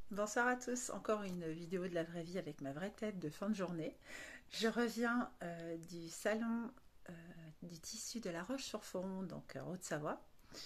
Bonsoir à tous, encore une vidéo de la vraie vie avec ma vraie tête de fin de journée. Je reviens du salon euh, du tissu de La Roche-sur-Foron, donc en Haute-Savoie.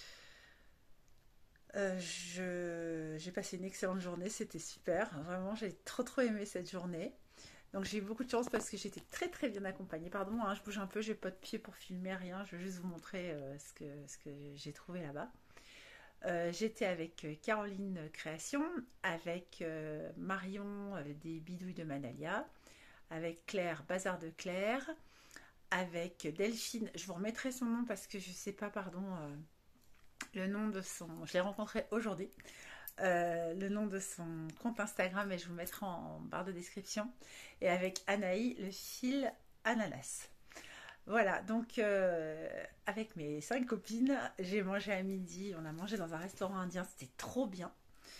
J'ai passé une excellente journée, c'était super, vraiment j'ai trop aimé cette journée. Donc j'ai eu beaucoup de chance parce que j'étais très bien accompagnée. Pardon, hein, je bouge un peu, j'ai pas de pied pour filmer rien, je vais juste vous montrer ce que j'ai trouvé là-bas. J'étais avec Caroline Création, avec Marion des Bidouilles de Manalia, avec Claire Bazar de Claire, avec Delphine. Je vous remettrai son nom parce que je sais pas, pardon, le nom de son. Je l'ai rencontré aujourd'hui. Le nom de son compte Instagram et je vous mettrai en barre de description. Et avec Anaï, le fil ananas. Voilà, donc avec mes 5 copines, j'ai mangé à midi. On a mangé dans un restaurant indien, c'était trop bien.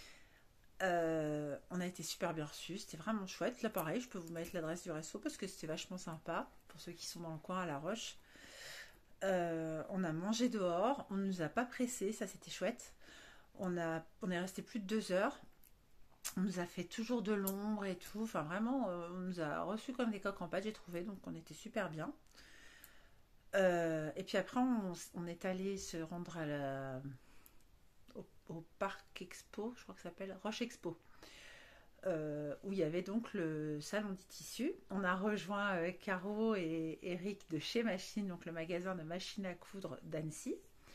On a été super bien reçus, c'était vraiment chouette. Là, pareil, je peux vous mettre l'adresse du resto parce que c'était vachement sympa pour ceux qui sont dans le coin à La Roche. On a mangé dehors, on ne nous a pas pressés, ça c'était chouette. On est resté plus de 2 heures. On nous a fait toujours de l'ombre et tout. Enfin, vraiment, on nous a reçus comme des coqs en pâte, j'ai trouvé. Donc, on était super bien. Et puis après, on est allé se rendre au parc Expo, je crois que ça s'appelle Roche Expo. Où il y avait donc le salon du tissu. On a rejoint Caro et Eric de chez Machine, donc le magasin de machines à coudre d'Annecy,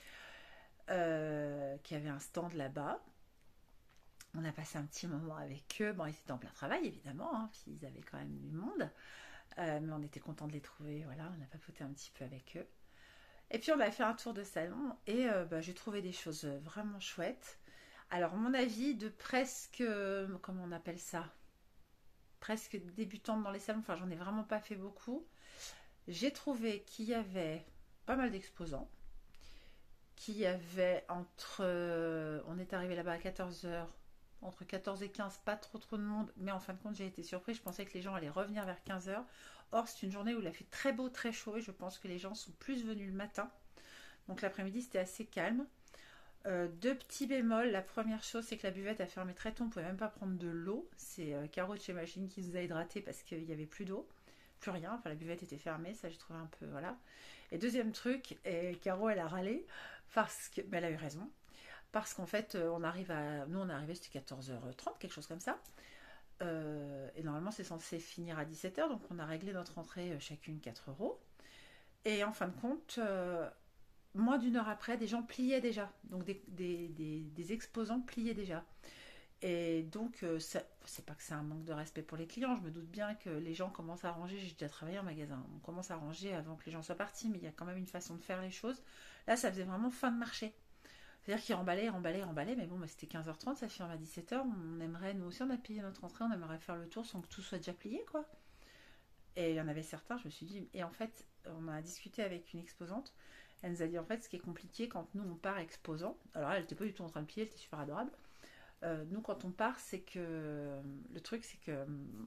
qui avait un stand là-bas. On a passé un petit moment avec eux. Bon, ils étaient en plein travail, évidemment, hein, puis ils avaient quand même du monde. Mais on était content de les trouver. Voilà, on a papoté un petit peu avec eux. Et puis, on a fait un tour de salon et j'ai trouvé des choses vraiment chouettes. Alors, mon avis de presque. Comment on appelle ça? Presque débutante dans les salons. Enfin, j'en ai vraiment pas fait beaucoup. J'ai trouvé qu'il y avait pas mal d'exposants. Qu'il y avait entre. On est arrivé là-bas à 14 h. Entre 14 et 15, pas trop de monde. Mais en fin de compte, j'ai été surprise. Je pensais que les gens allaient revenir vers 15 h. Or, c'est une journée où il a fait très beau, très chaud. Et je pense que les gens sont plus venus le matin. Donc, l'après-midi, c'était assez calme. Deux petits bémols. La première chose, c'est que la buvette a fermé très tôt. On ne pouvait même pas prendre de l'eau. C'est Caro de chez Machine qui nous a hydratés parce qu'il n'y avait plus d'eau. Plus rien. Enfin, la buvette était fermée. Ça, j'ai trouvé un peu. Voilà. Et deuxième truc, et Caro, elle a râlé. Parce que. Mais elle a eu raison. Parce qu'en fait, on arrive à. Nous, on est arrivé, c'était 14h30, quelque chose comme ça. Et normalement, c'est censé finir à 17 h. Donc, on a réglé notre entrée chacune 4 euros. Et en fin de compte, moins d'une heure après, des gens pliaient déjà. Donc des exposants pliaient déjà. Et donc, c'est pas que c'est un manque de respect pour les clients. Je me doute bien que les gens commencent à ranger. J'ai déjà travaillé en magasin. On commence à ranger avant que les gens soient partis. Mais il y a quand même une façon de faire les choses. Là, ça faisait vraiment fin de marché. C'est-à-dire qu'ils remballaient. Mais bon, bah, c'était 15h30, ça ferme à 17 h. On aimerait, nous aussi, on a payé notre entrée. On aimerait faire le tour sans que tout soit déjà plié, quoi. Et il y en avait certains, je me suis dit. Et en fait, on a discuté avec une exposante. Elle nous a dit en fait ce qui est compliqué quand nous on part exposant. Alors elle n'était pas du tout en train de plier, elle était super adorable. Nous quand on part, c'est que le truc c'est que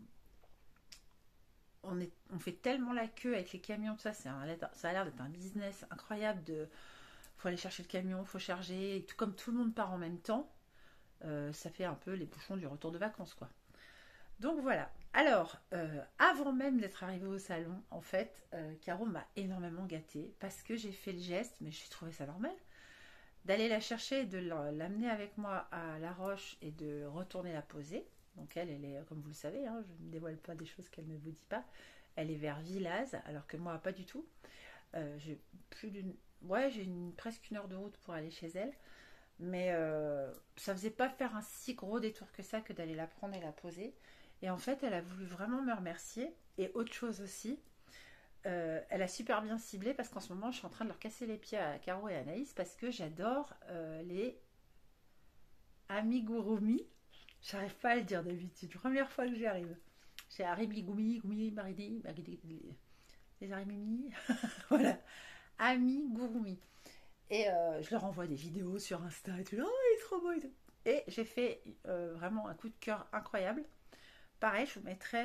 on fait tellement la queue avec les camions, tout ça, ça a l'air d'être un business incroyable. Faut aller chercher le camion, faut charger, et tout comme tout le monde part en même temps, ça fait un peu les bouchons du retour de vacances quoi. Donc voilà. Alors, avant même d'être arrivée au salon, en fait, Caro m'a énormément gâtée parce que j'ai fait le geste, mais j'ai trouvé ça normal, d'aller la chercher et de l'amener avec moi à La Roche et de retourner la poser. Donc elle est, comme vous le savez, hein, je ne dévoile pas des choses qu'elle ne vous dit pas. Elle est vers Villaz, alors que moi, pas du tout. J'ai plus d'une... Ouais, presque 1 heure de route pour aller chez elle. Mais ça faisait pas faire un si gros détour que ça que d'aller la prendre et la poser. Et en fait, elle a voulu vraiment me remercier. Et autre chose aussi, elle a super bien ciblé parce qu'en ce moment, je suis en train de leur casser les pieds à Caro et Anaïs parce que j'adore les amigurumi. J'arrive pas à le dire d'habitude. Première fois que j'y arrive. C'est Arimi Gumi, Maridi, les Arimimi. Voilà. Amigurumi. Et je leur envoie des vidéos sur Insta et tout. Oh, il est trop beau et tout. Et j'ai fait vraiment un coup de cœur incroyable. Pareil, je vous mettrai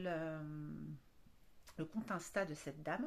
le compte Insta de cette dame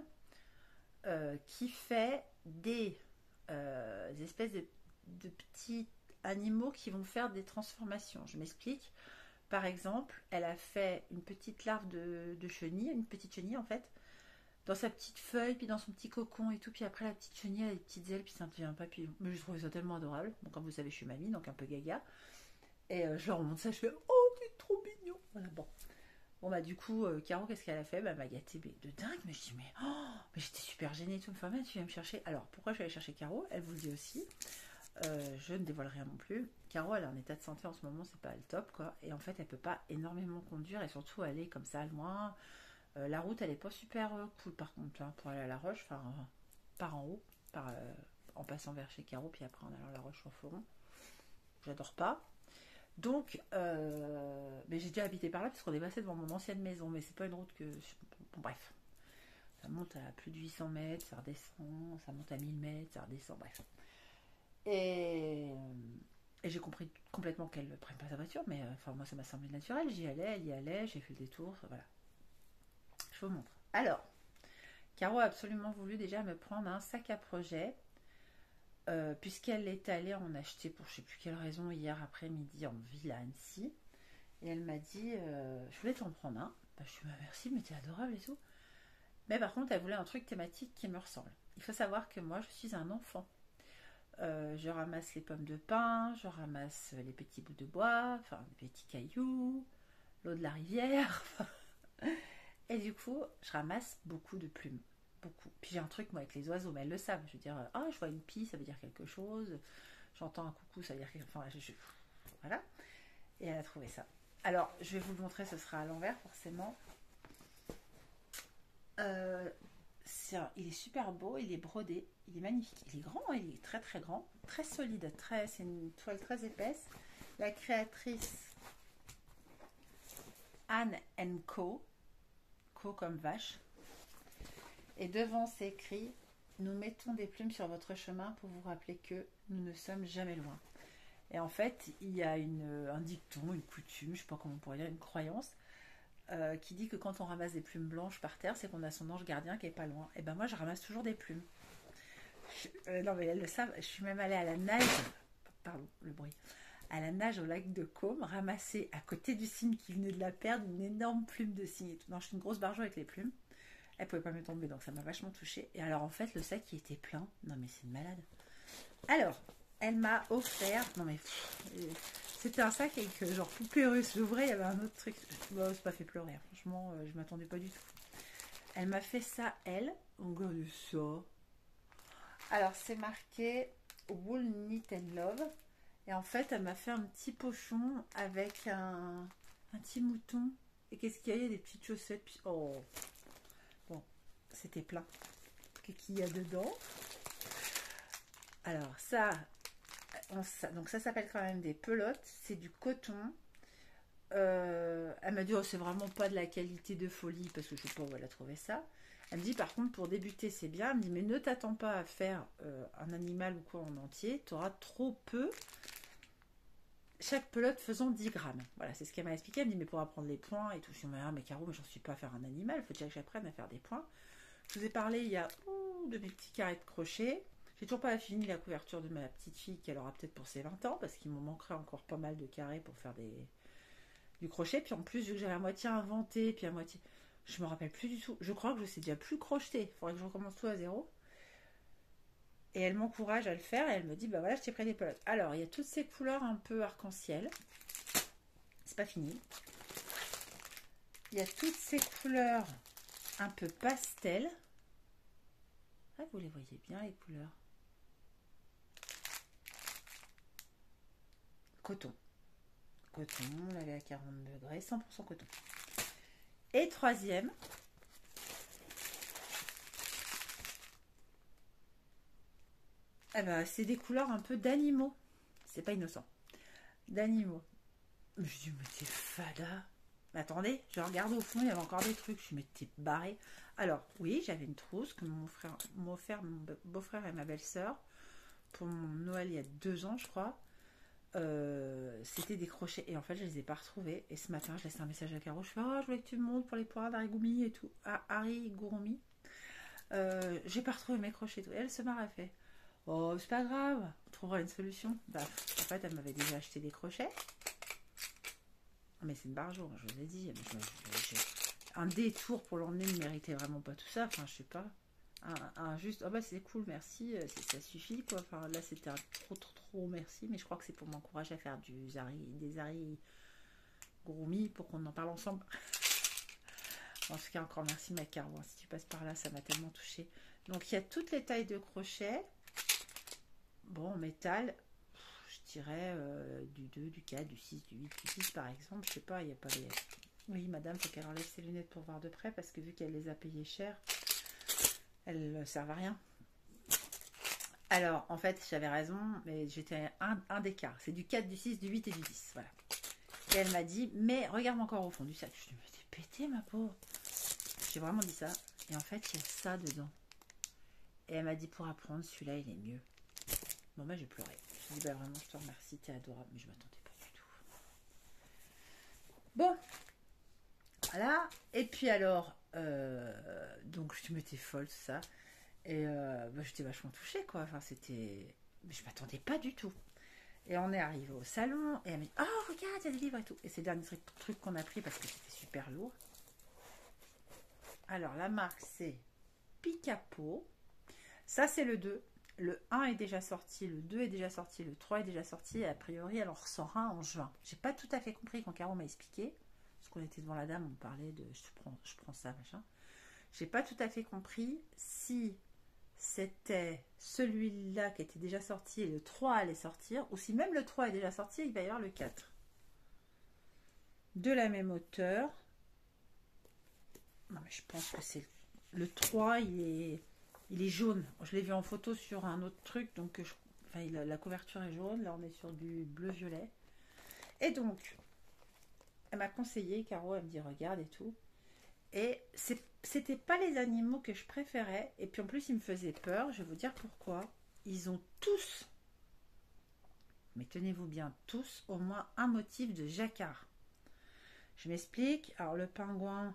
qui fait des espèces de petits animaux qui vont faire des transformations. Je m'explique. Par exemple, elle a fait une petite larve de chenille, une petite chenille en fait, dans sa petite feuille, puis dans son petit cocon et tout. Puis après, la petite chenille a des petites ailes, puis ça devient un papillon. Mais je trouvais ça tellement adorable. Bon, comme vous savez, je suis mamie, donc un peu gaga. Et je leur montre ça, je fais oh, t'es trop mignon. Voilà, bon. Bon, bah, du coup, Caro, qu'est-ce qu'elle a fait? Bah, elle m'a gâtée de dingue. Mais je dis, mais j'étais super gênée et tout. Enfin, tu viens me chercher. Alors, pourquoi je suis allée chercher Caro? Elle vous le dit aussi. Je ne dévoile rien non plus. Caro, elle est en état de santé en ce moment, c'est pas le top, quoi. Et en fait, elle peut pas énormément conduire et surtout aller comme ça loin. La route, elle est pas super cool par contre, hein, pour aller à La Roche, enfin, par en haut, en passant vers chez Caro, puis après en allant à La Roche au Foron. J'adore pas. Donc, mais j'ai déjà habité par là parce qu'on est passé devant mon ancienne maison, mais c'est pas une route que. Bon, bref. Ça monte à plus de 800 mètres, ça redescend, ça monte à 1000 mètres, ça redescend, bref. Et j'ai compris complètement qu'elle ne prenne pas sa voiture, mais enfin, moi ça m'a semblé naturel. J'y allais, elle y allait, j'ai fait le détour, voilà. Je vous montre. Alors, Caro a absolument voulu déjà me prendre un sac à projet, puisqu'elle est allée en acheter pour je sais plus quelle raison hier après-midi en ville à Annecy. Et elle m'a dit, je voulais t'en prendre un. Bah, je lui ai dit, merci, mais t'es adorable et tout. Mais par contre, elle voulait un truc thématique qui me ressemble. Il faut savoir que moi, je suis un enfant. Je ramasse les pommes de pin, je ramasse les petits bouts de bois, enfin les petits cailloux, l'eau de la rivière. Et du coup, je ramasse beaucoup de plumes. Beaucoup. Puis j'ai un truc, moi, avec les oiseaux, mais elles le savent. Je veux dire, ah, je vois une pie, ça veut dire quelque chose. J'entends un coucou, ça veut dire quelque chose. Enfin, voilà. Et elle a trouvé ça. Alors, je vais vous le montrer, ce sera à l'envers, forcément. Il est super beau, il est brodé, il est magnifique. Il est grand, hein, il est très très grand, très solide. C'est une toile très épaisse. La créatrice Anne Co. Co comme vache. Et devant c'est écrit: nous mettons des plumes sur votre chemin pour vous rappeler que nous ne sommes jamais loin. Et en fait, il y a un dicton, une coutume, je sais pas comment on pourrait dire, une croyance, qui dit que quand on ramasse des plumes blanches par terre, c'est qu'on a son ange gardien qui est pas loin. Et ben moi, je ramasse toujours des plumes. Non mais elles le savent, je suis même allée à la nage, pardon, le bruit, à la nage au lac de Caume, ramasser à côté du cygne qui venait de la perdre une énorme plume de cygne et tout. Non, je suis une grosse barjo avec les plumes. Elle pouvait pas me tomber, donc ça m'a vachement touchée. Et alors en fait, le sac qui était plein, non mais c'est une malade. Alors, elle m'a offert, non mais c'était un sac avec genre poupée russe. J'ouvrais, il y avait un autre truc. Bon, c'est pas fait pleurer, hein. Franchement, je m'attendais pas du tout. Elle m'a fait ça, elle. Regardez ça. Alors, c'est marqué Wool Knit and Love. Et en fait, elle m'a fait un petit pochon avec un petit mouton. Et qu'est-ce qu'il y a? Il y a des petites chaussettes. Puis, oh, bon, c'était plein. Qu'est-ce qu'il y a dedans? Alors, donc ça s'appelle quand même des pelotes. C'est du coton. Elle m'a dit, oh, c'est vraiment pas de la qualité de folie, parce que je sais pas où elle a trouvé ça. Elle me dit, par contre, pour débuter, c'est bien. Elle me dit, mais ne t'attends pas à faire un animal ou quoi en entier. Tu auras trop peu. Chaque pelote faisant 10 grammes. Voilà, c'est ce qu'elle m'a expliqué. Elle me dit, mais pour apprendre les points et tout. Je me dis, ah, mais Caro, mais j'en suis pas à faire un animal. Il faut déjà que j'apprenne à faire des points. Je vous ai parlé il y a de mes petits carrés de crochet. J'ai toujours pas fini la couverture de ma petite fille, qu'elle aura peut-être pour ses 20 ans, parce qu'il m'en manquerait encore pas mal de carrés pour faire du crochet. Puis en plus, vu que j'avais à moitié inventé, puis à moitié. Je me rappelle plus du tout. Je crois que je sais déjà plus crocheter. Il faudrait que je recommence tout à zéro. Et elle m'encourage à le faire et elle me dit, bah voilà, je t'ai pris des pelotes. Alors, il y a toutes ces couleurs un peu arc-en-ciel. C'est pas fini. Il y a toutes ces couleurs un peu pastel. Ah, vous les voyez bien, les couleurs. Coton. Coton, lavé à 40 degrés, 100% coton. Et troisième, eh ben, c'est des couleurs un peu d'animaux. C'est pas innocent. D'animaux. Je dis, mais t'es fada. Mais attendez, je regarde au fond, il y avait encore des trucs. Je me dis, mais t'es barré. Alors, oui, j'avais une trousse que m'ont offert mon beau-frère et ma belle-sœur pour mon Noël il y a 2 ans, je crois. C'était des crochets et en fait je les ai pas retrouvés. Et ce matin je laisse un message à Caro, je fais, oh, je voulais que tu me montres pour les poires d'Arigumi et tout, Harigurumi. J'ai pas retrouvé mes crochets et tout. Et elle se marre, elle fait, Oh, c'est pas grave, on trouvera une solution. Bah, en fait, elle m'avait déjà acheté des crochets. Mais c'est une barjo, je vous ai dit. Un détour pour l'emmener ne méritait vraiment pas tout ça. Enfin, je sais pas. Juste, oh bah c'est cool, merci, ça suffit quoi. Enfin, là, c'était un trop merci. Mais je crois que c'est pour m'encourager à faire des Zari Groomy pour qu'on en parle ensemble. En tout cas, encore merci ma caro. Si tu passes par là, ça m'a tellement touché. Donc, il y a toutes les tailles de crochets. Bon, en métal, je dirais du 2, du 4, du 6, du 8, du 6 par exemple. Je sais pas, il n'y a pas les... Oui, madame, faut qu'elle enlève ses lunettes pour voir de près parce que vu qu'elle les a payées cher, elles ne servent à rien. Alors, en fait, j'avais raison, mais j'étais un d'écart. C'est du 4, du 6, du 8 et du 10. Voilà. Et elle m'a dit, mais regarde encore au fond du sac. Je lui ai dit, mais t'es pété, ma pauvre. J'ai vraiment dit ça. Et en fait, il y a ça dedans. Et elle m'a dit, pour apprendre, celui-là, il est mieux. Bon, bah, j'ai pleuré. Je lui ai dit, bah, vraiment, je te remercie, t'es adorable. Mais je m'attendais pas du tout. Bon. Voilà. Et puis alors, donc, je m'étais folle, ça. Et bah, j'étais vachement touchée, quoi. Enfin, c'était... Mais je m'attendais pas du tout. Et on est arrivé au salon. Et elle m'a dit, oh, regarde, il y a des livres et tout. Et c'est le dernier truc qu'on a pris parce que c'était super lourd. Alors, la marque, c'est Picapo. Ça, c'est le 2. Le 1 est déjà sorti, le 2 est déjà sorti, le 3 est déjà sorti. Et a priori, elle en ressort un en juin. J'ai pas tout à fait compris quand Caro m'a expliqué. Parce qu'on était devant la dame, on parlait de je prends ça, machin. J'ai pas tout à fait compris si c'était celui-là qui était déjà sorti et le 3 allait sortir, ou si même le 3 est déjà sorti, il va y avoir le 4. De la même auteur. Non, mais je pense que c'est le 3, il est jaune. Je l'ai vu en photo sur un autre truc, donc enfin, la couverture est jaune. Là, on est sur du bleu-violet. Et donc, elle m'a conseillé, Caro, elle me dit regarde et tout. Et c'était pas les animaux que je préférais. Et puis en plus, ils me faisaient peur. Je vais vous dire pourquoi. Ils ont tous, mais tenez-vous bien, tous, au moins un motif de jacquard. Je m'explique. Alors, le pingouin,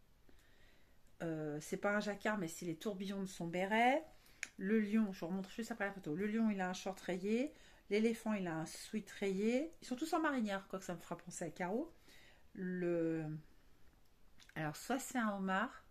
c'est pas un jacquard, mais c'est les tourbillons de son béret. Le lion, je vous remontre juste après la photo. Le lion, il a un short rayé. L'éléphant, il a un sweat rayé. Ils sont tous en marinière, quoi que ça me fera penser à Caro. Alors, soit c'est un homard.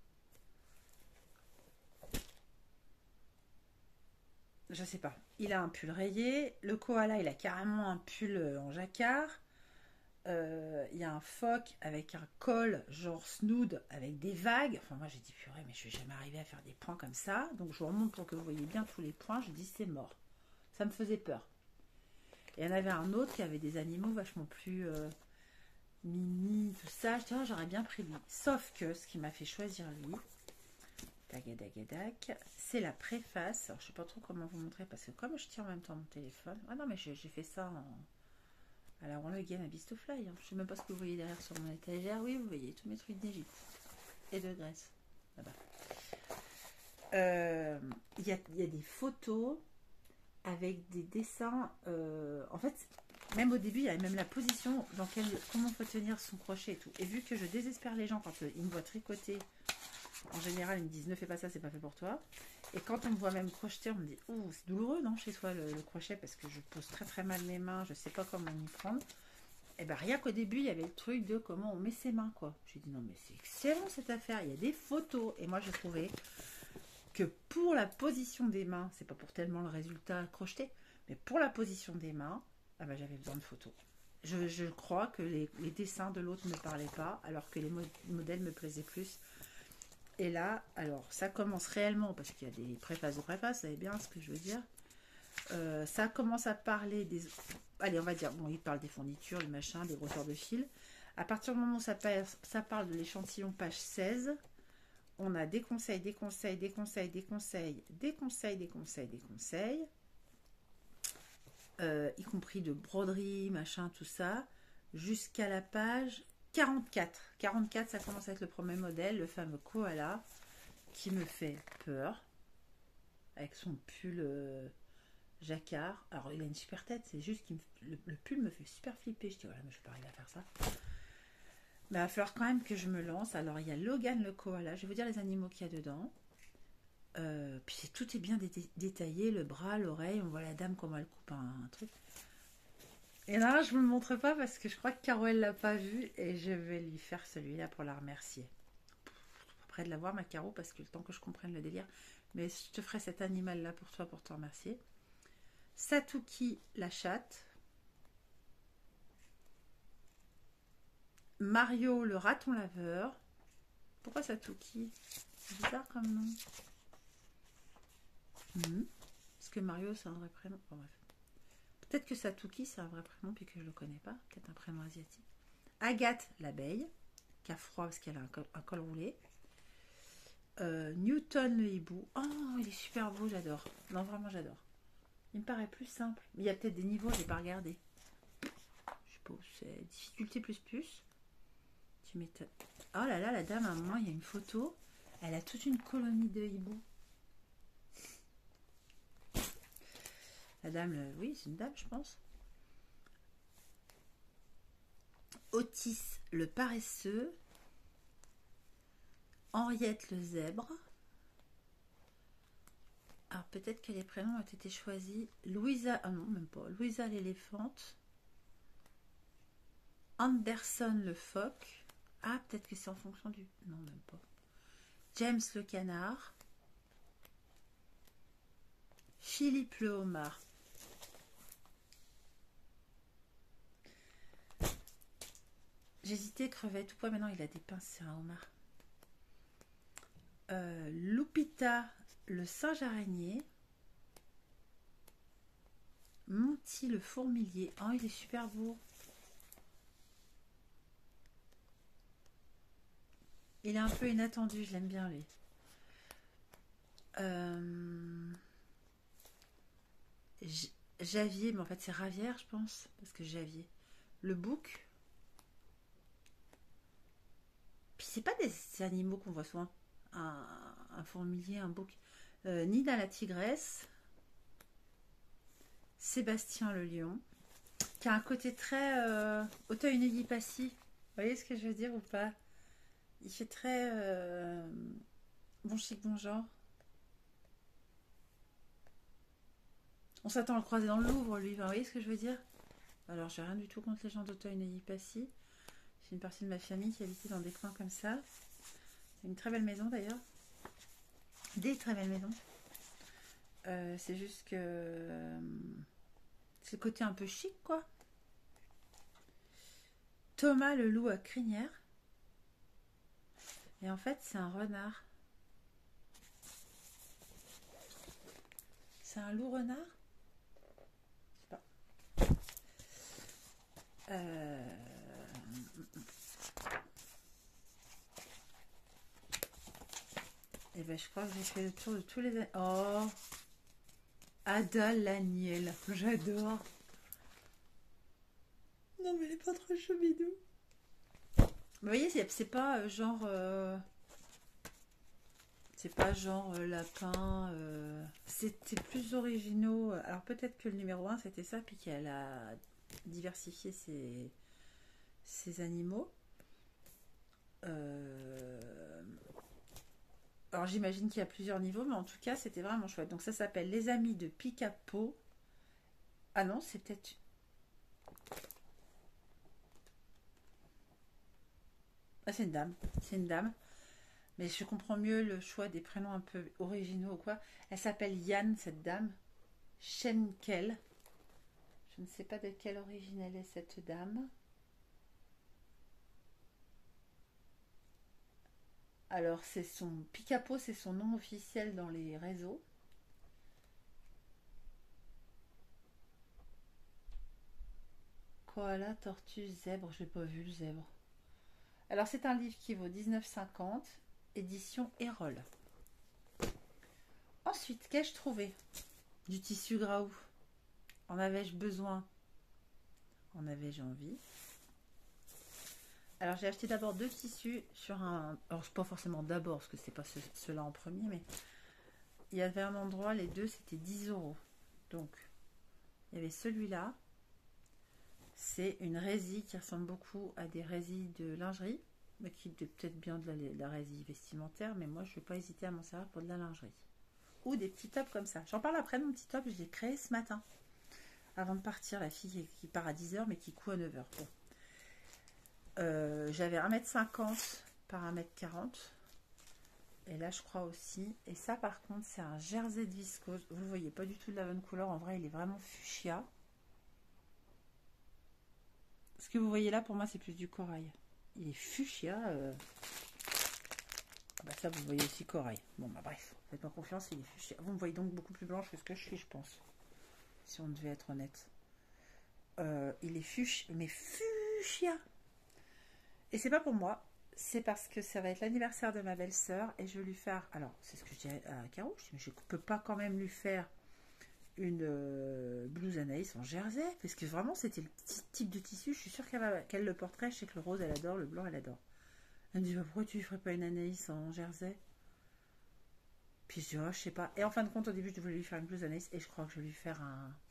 Je sais pas. Il a un pull rayé. Le koala, il a carrément un pull en jacquard. Il y a un phoque avec un col genre snood avec des vagues. Enfin, moi j'ai dit purée, mais je vais jamais arriver à faire des points comme ça. Donc je vous remonte pour que vous voyez bien tous les points. Je dis c'est mort. Ça me faisait peur. Et il y en avait un autre qui avait des animaux vachement plus mini, tout ça. Je dis oh, j'aurais bien pris lui. Sauf que ce qui m'a fait choisir lui, tagadac, c'est la préface. Alors je sais pas trop comment vous montrer parce que comme je tiens en même temps mon téléphone. Ah non, mais j'ai fait ça en. Alors, on le gagne à Beast of Fly. Hein. Je ne sais même pas ce que vous voyez derrière sur mon étagère. Oui, vous voyez tous mes trucs d'Égypte et de Grèce. Là-bas. Il y a des photos avec des dessins. En fait, même au début, il y avait même la position dans comment faut tenir son crochet et tout. Et vu que je désespère les gens quand ils me voient tricoter, en général, ils me disent ne fais pas ça, c'est pas fait pour toi. Et quand on me voit même crocheter, on me dit oh, c'est douloureux, non, chez toi, le crochet, parce que je pose très très mal mes mains, je sais pas comment m'y prendre. Et bien, rien qu'au début, il y avait le truc de comment on met ses mains, quoi. J'ai dit non, mais c'est excellent cette affaire, il y a des photos. Et moi, j'ai trouvé que pour la position des mains, c'est pas pour tellement le résultat crocheté, mais pour la position des mains, ah ben, j'avais besoin de photos. Je crois que les dessins de l'autre ne me parlaient pas, alors que les modèles me plaisaient plus. Et là, alors, ça commence réellement, parce qu'il y a des préfaces de préfaces, vous savez bien ce que je veux dire. Ça commence à parler des... Allez, on va dire, bon, il parle des fournitures, des machins, des grosseurs de fil. À partir du moment où ça parle de l'échantillon page 16, on a des conseils, des conseils, des conseils, des conseils, des conseils, des conseils, des conseils, y compris de broderie, machin, tout ça, jusqu'à la page 44. 44, ça commence à être le premier modèle, le fameux koala, qui me fait peur, avec son pull jacquard. Alors, il a une super tête, c'est juste que le pull me fait super flipper. Je dis, voilà, mais je vais pas arriver à faire ça. Mais il va falloir quand même que je me lance. Alors, il y a Logan le koala. Je vais vous dire les animaux qu'il y a dedans. Puis tout est bien détaillé, le bras, l'oreille, on voit la dame comment elle coupe un truc. Et là, je vous le montre pas parce que je crois que Caro elle l'a pas vu et je vais lui faire celui-là pour la remercier. Après de l'avoir ma Caro parce que le temps que je comprenne le délire, mais je te ferai cet animal là pour toi pour te remercier. Satuki la chatte. Mario le raton laveur. Pourquoi Satuki? C'est bizarre comme nom. Parce que Mario c'est un vrai prénom. Bon, bref. Peut-être que Satuki c'est un vrai prénom puis que je le connais pas. Peut-être un prénom asiatique. Agathe l'abeille, qui a froid parce qu'elle a un col roulé. Newton le hibou. Oh, il est super beau, j'adore. Non, vraiment, j'adore. Il me paraît plus simple. Mais il y a peut-être des niveaux, je n'ai pas regardé. Je sais pas où c'est. Difficulté plus plus. Tu m'étonnes. Oh là là, la dame, à un moment, il y a une photo. Elle a toute une colonie de hiboux. La dame, oui, c'est une dame, je pense. Otis le paresseux. Henriette le zèbre. Alors peut-être que les prénoms ont été choisis. Louisa, ah non, même pas. Louisa l'éléphante. Anderson le phoque. Ah, peut-être que c'est en fonction du... Non, même pas. James le canard. Philippe le homard. J'hésitais, crevette ou pas. Maintenant, il a des pinces, c'est un homard. Lupita le singe araignée. Monty le fourmilier. Oh, il est super beau. Il est un peu inattendu, je l'aime bien lui. Javier, mais en fait c'est Ravière, je pense, parce que Javier. Le bouc. Puis c'est pas des animaux qu'on voit souvent. Un fourmilier, un bouc. Nina la tigresse. Sébastien le lion. Qui a un côté très Auteuil-Neuilly-Passy. Vous voyez ce que je veux dire ou pas? Il fait très bon chic, bon genre. On s'attend à le croiser dans le Louvre, lui. Vous voyez ce que je veux dire? Alors, j'ai rien du tout contre les gens d'Auteuil-Neuilly-Passy. J'ai une partie de ma famille qui habitait dans des coins comme ça. C'est une très belle maison d'ailleurs. Des très belles maisons. C'est juste que c'est le côté un peu chic, quoi. Thomas le loup à crinière. Et en fait, c'est un renard. C'est un loup renard? Je sais pas. Et ben, je crois que j'ai fait le tour de tous les... Oh, Ada l'Agnelle. J'adore. Non, mais elle est pas trop choubidou. Vous voyez, c'est pas genre... c'est pas genre lapin. C'était plus originaux. Alors peut-être que le numéro 1 c'était ça, puis qu'elle a diversifié ses animaux. Alors j'imagine qu'il y a plusieurs niveaux, mais en tout cas c'était vraiment chouette. Donc ça s'appelle Les Amis de Picapo. Ah non, c'est peut-être... Ah, c'est une dame. C'est une dame. Mais je comprends mieux le choix des prénoms un peu originaux ou quoi. Elle s'appelle Yann, cette dame. Schenkel. Je ne sais pas de quelle origine elle est, cette dame. Alors, c'est son... Picapo, c'est son nom officiel dans les réseaux. Koala, tortue, zèbre. Je n'ai pas vu le zèbre. Alors, c'est un livre qui vaut 19,50. Édition Erol. Ensuite, qu'ai-je trouvé? Du tissu Graou. En avais-je besoin? En avais-je envie? Alors j'ai acheté d'abord deux tissus sur un... Alors pas forcément d'abord, parce que c'est pas ceux-là en premier, mais il y avait un endroit, les deux c'était 10 €. Donc il y avait celui-là. C'est une résille qui ressemble beaucoup à des résilles de lingerie, mais qui est peut-être bien de la résille vestimentaire, mais moi je ne vais pas hésiter à m'en servir pour de la lingerie. ou des petits tops comme ça. J'en parle après de mon petit top, je l'ai créé ce matin. Avant de partir, la fille qui part à 10 h mais qui coud à 9 h. Bon. J'avais 1,50 m par 1,40 m. Et là, je crois aussi. Et ça, par contre, c'est un jersey de viscose. Vous ne voyez pas du tout de la bonne couleur. En vrai, il est vraiment fuchsia. Ce que vous voyez là, pour moi, c'est plus du corail. Il est fuchsia. Bah ça, vous voyez aussi corail. Bon, bah bref, faites-moi confiance, il est fuchsia. Vous me voyez donc beaucoup plus blanche que ce que je suis, je pense. Si on devait être honnête. Il est fuchsia, mais fuchsia. Et c'est pas pour moi. C'est parce que ça va être l'anniversaire de ma belle-sœur et je vais lui faire. Alors, c'est ce que je dis à Caro. Je dis, mais je peux pas quand même lui faire une blouse Anaïs en jersey. Parce que vraiment, c'était le petit type de tissu. Je suis sûre qu'elle le porterait. Je sais que le rose, elle adore. Le blanc, elle adore. Elle me dit, bah, pourquoi tu ne ferais pas une Anaïs en jersey? Puis je dis, oh, je sais pas. Et en fin de compte, au début, je voulais lui faire une blouse Anaïs. Et je crois que je vais lui faire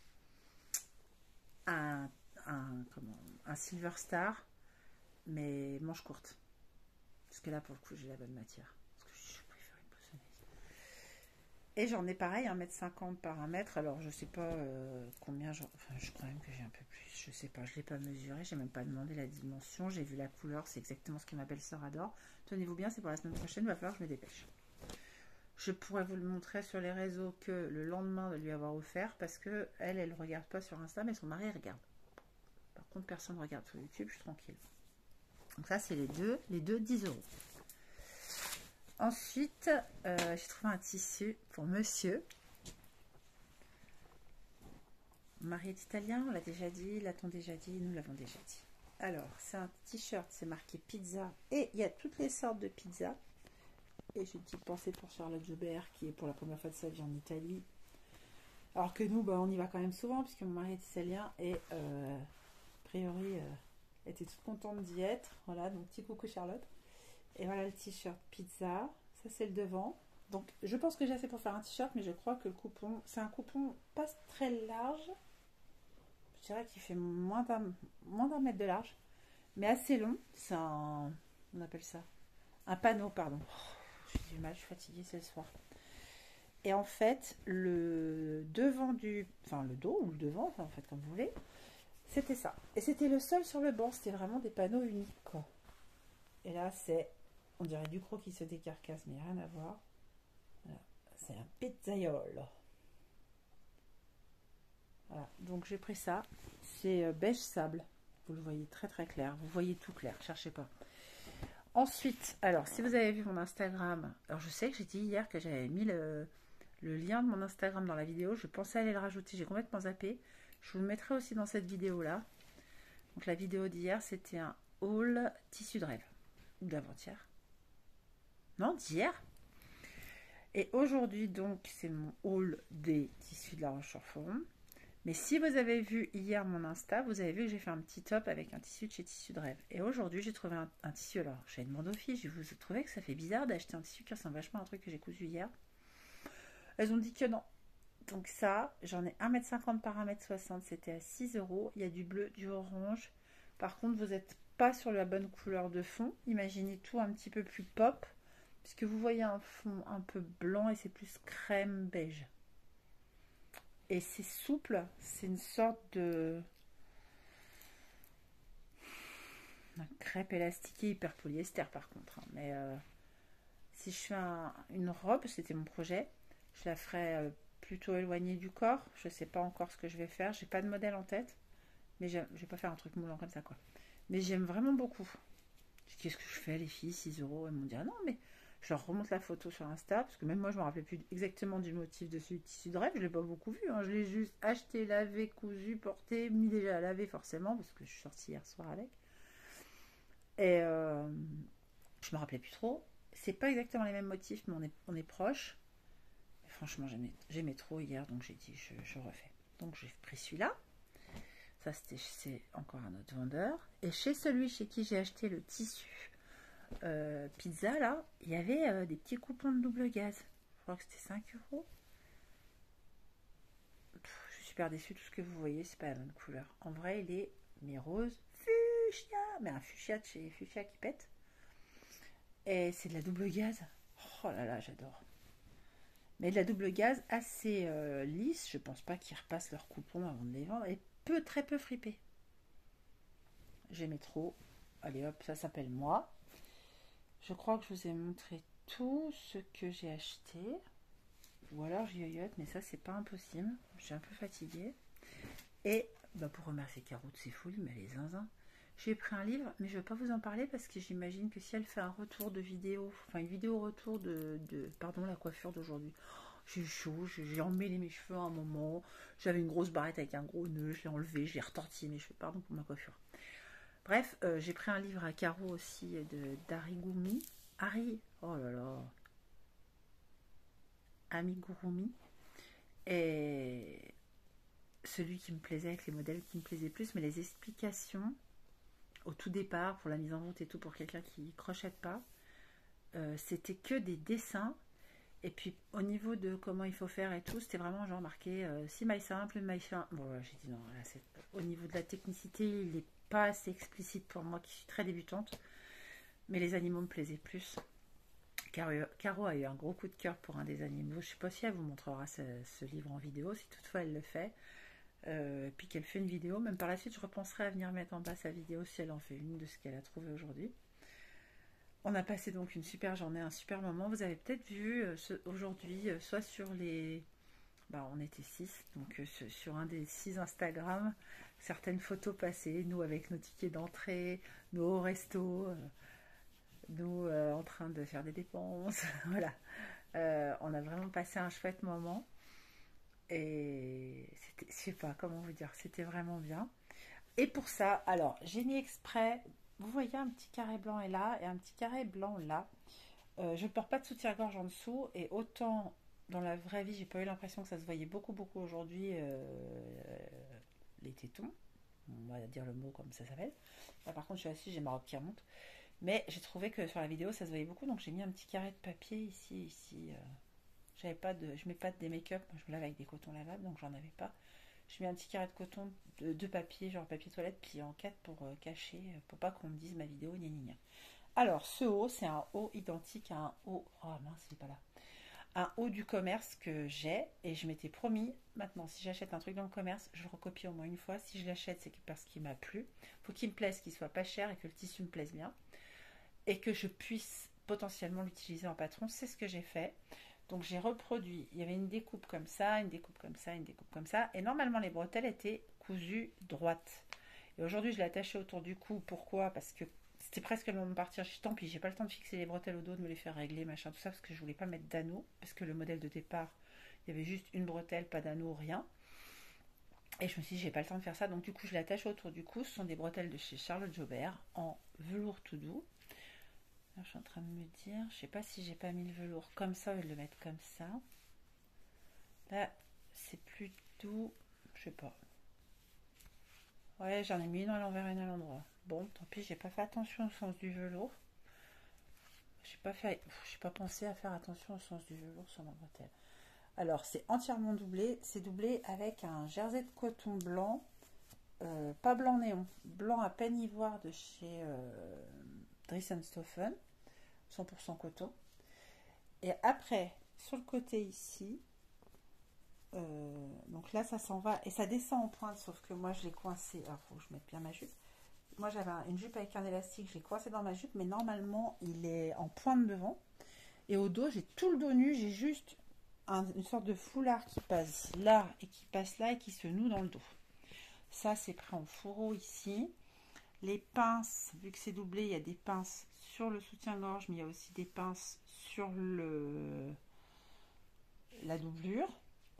un Silver Star. Mais manche courte. Parce que là, pour le coup, j'ai la bonne matière. Parce que je préfère une blouse Anaïs. Et j'en ai pareil, 1,50 m par 1 m. Alors, je sais pas combien. Enfin, je crois même que j'ai un peu plus. Je sais pas, je l'ai pas mesuré. J'ai même pas demandé la dimension. J'ai vu la couleur. C'est exactement ce que ma belle-sœur adore. Tenez-vous bien, c'est pour la semaine prochaine. Il va falloir que je me dépêche. Je pourrais vous le montrer sur les réseaux que le lendemain de lui avoir offert. Parce que elle regarde pas sur Insta, mais son mari regarde. Par contre, personne ne regarde sur YouTube. Je suis tranquille. Donc ça, c'est les deux 10 €. Ensuite, j'ai trouvé un tissu pour monsieur. Mon mari est italien, on l'a déjà dit, l'a-t-on déjà dit, nous l'avons déjà dit. Alors, c'est un t-shirt, c'est marqué pizza, et il y a toutes les sortes de pizza. Et j'ai une petite pensée pour Charlotte Joubert, qui est pour la première fois de sa vie en Italie. Alors que nous, bah, on y va quand même souvent, puisque mon mari est italien, et a priori, était toute contente d'y être. Voilà, donc petit coucou Charlotte. Et voilà le t-shirt pizza. Ça, c'est le devant. Donc, je pense que j'ai assez pour faire un t-shirt, mais je crois que le coupon, c'est un coupon pas très large. Je dirais qu'il fait moins d'un mètre de large, mais assez long. C'est un, on appelle ça un panneau, pardon. J'ai du mal, je suis fatiguée, c'est le soir. Et en fait, le devant enfin le dos ou le devant, enfin en fait comme vous voulez, c'était ça. Et c'était le seul sur le banc, c'était vraiment des panneaux uniques, quoi. Et là, on dirait du croc qui se décarcasse, mais rien à voir. Voilà. C'est un pizzaiolo. Voilà, donc j'ai pris ça. C'est beige sable. Vous le voyez très très clair. Vous voyez tout clair, cherchez pas. Ensuite, alors si vous avez vu mon Instagram, alors je sais que j'ai dit hier que j'avais mis le lien de mon Instagram dans la vidéo. Je pensais aller le rajouter, j'ai complètement zappé. Je vous le mettrai aussi dans cette vidéo là. Donc la vidéo d'hier, c'était un haul tissu de rêve. Ou d'avant-hier. Non, d'hier. Et aujourd'hui, donc, c'est mon haul des tissus de La Roche-sur-Foron. Mais si vous avez vu hier mon Insta, vous avez vu que j'ai fait un petit top avec un tissu de chez Tissu de Rêve. Et aujourd'hui, j'ai trouvé un tissu. Alors, j'ai demandé aux filles, je vous ai trouvé que ça fait bizarre d'acheter un tissu qui ressemble vachement à un truc que j'ai cousu hier. Elles ont dit que non. Donc ça, j'en ai 1,50 m par 1,60 m. C'était à 6 €. Il y a du bleu, du orange. Par contre, vous n'êtes pas sur la bonne couleur de fond. Imaginez tout un petit peu plus pop. Puisque vous voyez un fond un peu blanc et c'est plus crème beige. Et c'est souple. C'est une sorte de crêpe élastiquée hyper polyester par contre. Mais si je fais une robe, c'était mon projet, je la ferai plutôt éloignée du corps. Je sais pas encore ce que je vais faire. J'ai pas de modèle en tête. Mais je vais pas faire un truc moulant comme ça, quoi. Mais j'aime vraiment beaucoup. Qu'est-ce que je fais, les filles, 6 €? Elles m'ont dit, ah non, mais je leur remonte la photo sur Insta, parce que même moi, je me rappelais plus exactement du motif de ce tissu de rêve. Je l'ai pas beaucoup vu, hein. Je l'ai juste acheté, lavé, cousu, porté, mis déjà à laver forcément, parce que je suis sortie hier soir avec. Et je me rappelais plus trop. C'est pas exactement les mêmes motifs, mais on est proches. Et franchement, j'aimais trop hier, donc j'ai dit, je refais. Donc j'ai pris celui-là. Ça, c'était chez encore un autre vendeur. Et chez celui chez qui j'ai acheté le tissu pizza, là, il y avait des petits coupons de double gaz. Je crois que c'était 5 €. Je suis super déçue. Tout ce que vous voyez, c'est pas la bonne couleur. En vrai, il est rose fuchsia. Mais un fuchsia de chez Fuchsia qui pète. Et c'est de la double gaz. Oh là là, j'adore. Mais de la double gaze assez lisse. Je pense pas qu'ils repassent leur coupon avant de les vendre. Et très peu fripé. J'aimais trop. Allez hop, ça s'appelle moi. Je crois que je vous ai montré tout ce que j'ai acheté. Ou alors j'y yoyote, mais ça c'est pas impossible. Je suis un peu fatiguée. Et bah, pour remercier Caro de ses folies, mais les zinzins. J'ai pris un livre, mais je ne vais pas vous en parler parce que j'imagine que si elle fait un retour de vidéo, enfin une vidéo retour pardon, la coiffure d'aujourd'hui. J'ai eu chaud, j'ai emmêlé mes cheveux à un moment. J'avais une grosse barrette avec un gros nœud, je l'ai enlevé, j'ai retortillé mes cheveux, pardon pour ma coiffure. Bref, j'ai pris un livre à Caro aussi d'Arigumi. Oh là là, Amigurumi. Et celui qui me plaisait avec les modèles qui me plaisaient plus, mais les explications au tout départ pour la mise en route et tout pour quelqu'un qui crochette pas, c'était que des dessins. Et puis au niveau de comment il faut faire et tout, c'était vraiment genre marqué si maille simple, maille fin. Bon, j'ai dit non, là, au niveau de la technicité, il n'est pas assez explicite pour moi qui suis très débutante. Mais les animaux me plaisaient plus. Caro a eu un gros coup de cœur pour un des animaux. Je ne sais pas si elle vous montrera ce livre en vidéo, si toutefois elle le fait. Puis qu'elle fait une vidéo. Même par la suite, je repenserai à venir mettre en bas sa vidéo si elle en fait une de ce qu'elle a trouvé aujourd'hui. On a passé donc une super journée, un super moment. Vous avez peut-être vu aujourd'hui, soit sur les... Bah, on était 6, donc sur un des 6 Instagram, certaines photos passées, nous avec nos tickets d'entrée, nous au resto, nous en train de faire des dépenses. Voilà. On a vraiment passé un chouette moment. Et c'était, je sais pas comment vous dire, c'était vraiment bien. Et pour ça, alors, j'ai mis exprès, vous voyez un petit carré blanc est là et un petit carré blanc là. Je ne porte pas de soutien-gorge en dessous et autant dans la vraie vie, j'ai pas eu l'impression que ça se voyait beaucoup aujourd'hui les tétons. On va dire le mot comme ça s'appelle. Là, par contre, je suis assise, j'ai ma robe qui remonte. Mais j'ai trouvé que sur la vidéo, ça se voyait beaucoup, donc j'ai mis un petit carré de papier ici. J'avais pas de, je mets pas de make-up, moi je me lave avec des cotons lavables, donc j'en avais pas. Je mets un petit carré de coton de papier, genre papier toilette, puis en 4 pour cacher, pour pas qu'on me dise ma vidéo, gna gna gna. Alors, ce haut, c'est un haut identique à un haut. Oh mince, il est pas là. Un haut du commerce que j'ai, et je m'étais promis, maintenant, si j'achète un truc dans le commerce, je le recopie au moins une fois. Si je l'achète, c'est parce qu'il m'a plu. Faut qu'il me plaise, qu'il soit pas cher et que le tissu me plaise bien. Et que je puisse potentiellement l'utiliser en patron. C'est ce que j'ai fait. Donc j'ai reproduit, il y avait une découpe comme ça, une découpe comme ça, une découpe comme ça. Et normalement les bretelles étaient cousues droites. Et aujourd'hui je l'ai attachée autour du cou. Pourquoi? Parce que c'était presque le moment de partir. Je suis tant pis, j'ai pas le temps de fixer les bretelles au dos, de me les faire régler, machin, tout ça, parce que je voulais pas mettre d'anneau. Parce que le modèle de départ, il y avait juste une bretelle, pas d'anneau, rien. Et je me suis dit, j'ai pas le temps de faire ça. Donc du coup je l'attache autour du cou. Ce sont des bretelles de chez Charlotte Jobert en velours tout doux. Alors, je suis en train de me dire, je sais pas si j'ai pas mis le velours comme ça ou de le mettre comme ça. Là, c'est plus doux, je sais pas. Ouais, j'en ai mis une à l'envers et une à l'endroit. Bon, tant pis, j'ai pas fait attention au sens du velours. J'ai pas pensé à faire attention au sens du velours sur ma bretelle. Alors, c'est entièrement doublé. C'est doublé avec un jersey de coton blanc, pas blanc néon, blanc à peine ivoire de chez Dressenstoffen, 100% coton. Et après, sur le côté ici, donc là ça s'en va et ça descend en pointe, sauf que moi je l'ai coincé. Alors faut que je mette bien ma jupe. Moi j'avais une jupe avec un élastique, j'ai coincé dans ma jupe, mais normalement il est en pointe devant. Et au dos, j'ai tout le dos nu, j'ai juste une sorte de foulard qui passe là et qui passe là et qui se noue dans le dos. Ça c'est pris en fourreau ici. Les pinces, vu que c'est doublé, il y a des pinces sur le soutien-gorge, mais il y a aussi des pinces sur la doublure.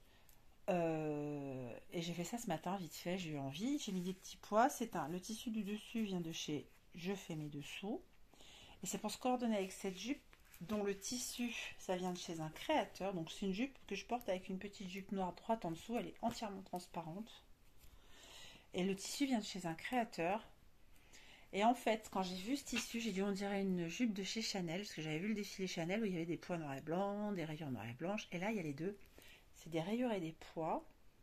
Et j'ai fait ça ce matin, vite fait, j'ai eu envie. J'ai mis des petits pois. Le tissu du dessus vient de chez Je fais mes dessous. Et c'est pour se coordonner avec cette jupe, dont le tissu, ça vient de chez un créateur. Donc c'est une jupe que je porte avec une petite jupe noire droite en dessous. Elle est entièrement transparente. Et le tissu vient de chez un créateur. Et en fait, quand j'ai vu ce tissu, j'ai dit on dirait une jupe de chez Chanel, parce que j'avais vu le défilé Chanel où il y avait des pois noirs et blancs, des rayures noires et blanches. Et là, il y a les deux. C'est des rayures et des pois.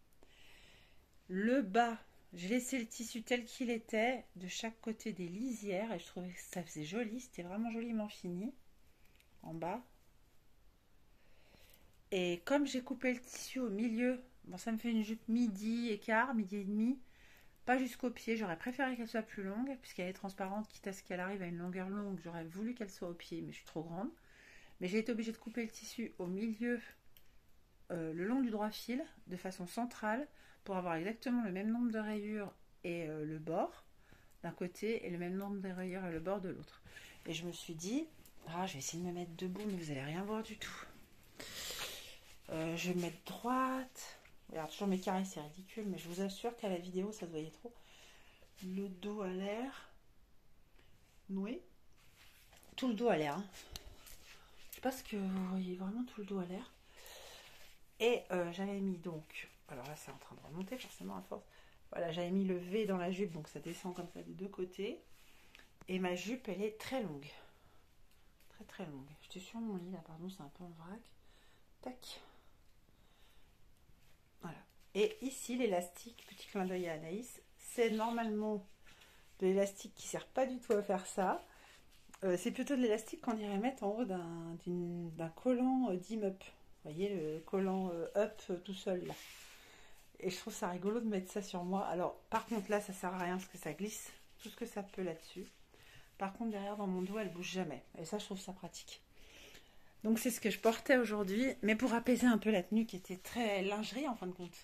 Le bas, j'ai laissé le tissu tel qu'il était, de chaque côté des lisières, et je trouvais que ça faisait joli, c'était vraiment joliment fini, en bas. Et comme j'ai coupé le tissu au milieu, bon, ça me fait une jupe midi et quart, midi et demi, pas jusqu'au pied. J'aurais préféré qu'elle soit plus longue, puisqu'elle est transparente, quitte à ce qu'elle arrive à une longueur longue. J'aurais voulu qu'elle soit au pied, mais je suis trop grande. Mais j'ai été obligée de couper le tissu au milieu, le long du droit fil, de façon centrale, pour avoir exactement le même nombre de rayures et le bord d'un côté, et le même nombre de rayures et le bord de l'autre. Et je me suis dit, ah, je vais essayer de me mettre debout, mais vous allez rien voir du tout. Je vais me mettre droite. Regarde, toujours mes carrés, c'est ridicule, mais je vous assure qu'à la vidéo, ça se voyait trop. Le dos à l'air. Noué. Tout le dos à l'air. Hein. Je sais pas ce que vous voyez, vraiment tout le dos à l'air. Et j'avais mis donc, alors là c'est en train de remonter forcément à force. Voilà, j'avais mis le V dans la jupe, donc ça descend comme ça des deux côtés. Et ma jupe, elle est très longue. Très très longue. J'étais sur mon lit là, pardon, c'est un peu en vrac. Tac. Voilà. Et ici, l'élastique, petit clin d'œil à Anaïs, c'est normalement de l'élastique qui ne sert pas du tout à faire ça. C'est plutôt de l'élastique qu'on irait mettre en haut d'un collant d'Im-Up. Vous voyez, le collant Up tout seul là. Et je trouve ça rigolo de mettre ça sur moi. Alors, par contre, là, ça sert à rien parce que ça glisse tout ce que ça peut là-dessus. Par contre, derrière, dans mon dos, elle bouge jamais. Et ça, je trouve ça pratique. Donc, c'est ce que je portais aujourd'hui. Mais pour apaiser un peu la tenue qui était très lingerie, en fin de compte.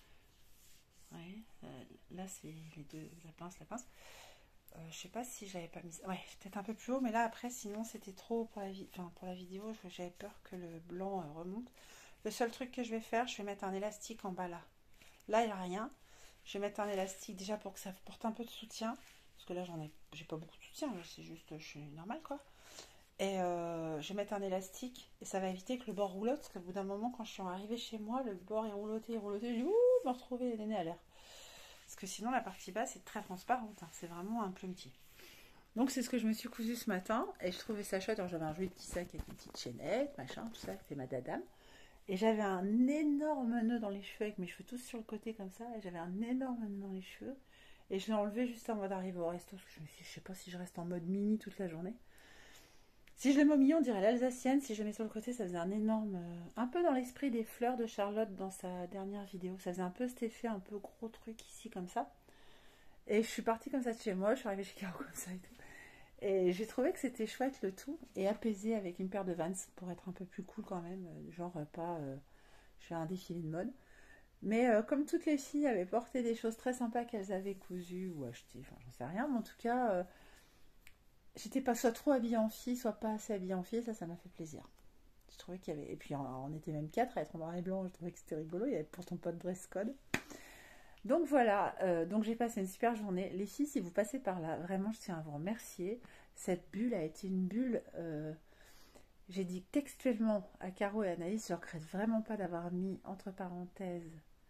Ouais, là, c'est les deux, la pince. Je sais pas si j'avais pas mis... Ouais, peut-être un peu plus haut. Mais là, après, sinon, c'était trop pour pour la vidéo. J'avais peur que le blanc remonte. Le seul truc que je vais faire, je vais mettre un élastique en bas là. Là, il n'y a rien. Je vais mettre un élastique déjà pour que ça porte un peu de soutien. Parce que là, j'ai pas beaucoup de soutien. C'est juste, je suis normale, quoi. Et je vais mettre un élastique. Et ça va éviter que le bord roulotte. Parce qu'au bout d'un moment, quand je suis arrivée chez moi, le bord est rouloté. Je dis, ouh, me retrouver les nez à l'air. Parce que sinon, la partie basse est très transparente. Hein. C'est vraiment un plumetier. Donc, c'est ce que je me suis cousu ce matin. Et je trouvais ça chouette. Alors, j'avais un joli petit sac avec une petite chaînette, machin, tout ça. C'était ma dadame. Et j'avais un énorme nœud dans les cheveux, avec mes cheveux tous sur le côté comme ça. Et j'avais un énorme nœud dans les cheveux. Et je l'ai enlevé juste avant d'arriver au resto. Parce que je me suis dit, je sais pas si je reste en mode mini toute la journée. Si je le mets au milieu, on dirait l'alsacienne. Si je le mets sur le côté, ça faisait un énorme... un peu dans l'esprit des fleurs de Charlotte dans sa dernière vidéo. Ça faisait un peu cet effet, un peu gros truc ici comme ça. Et je suis partie comme ça de chez moi. Je suis arrivée chez Caro comme ça et tout. Et j'ai trouvé que c'était chouette le tout. Et apaisé avec une paire de Vans pour être un peu plus cool quand même. Genre pas... je fais un défilé de mode. Mais comme toutes les filles avaient porté des choses très sympas qu'elles avaient cousues ou achetées, enfin j'en sais rien, mais en tout cas, j'étais pas soit trop habillée en fille, soit pas assez habillée en fille, ça m'a fait plaisir. Je trouvais qu'il y avait. Et puis on était même quatre à être en noir et blanc, je trouvais que c'était rigolo, il y avait pourtant pas de dress code. Donc voilà, donc j'ai passé une super journée. Les filles, si vous passez par là, vraiment je tiens à vous remercier. Cette bulle a été une bulle. J'ai dit textuellement à Caro et à Anaïs, je regrette vraiment pas d'avoir mis entre parenthèses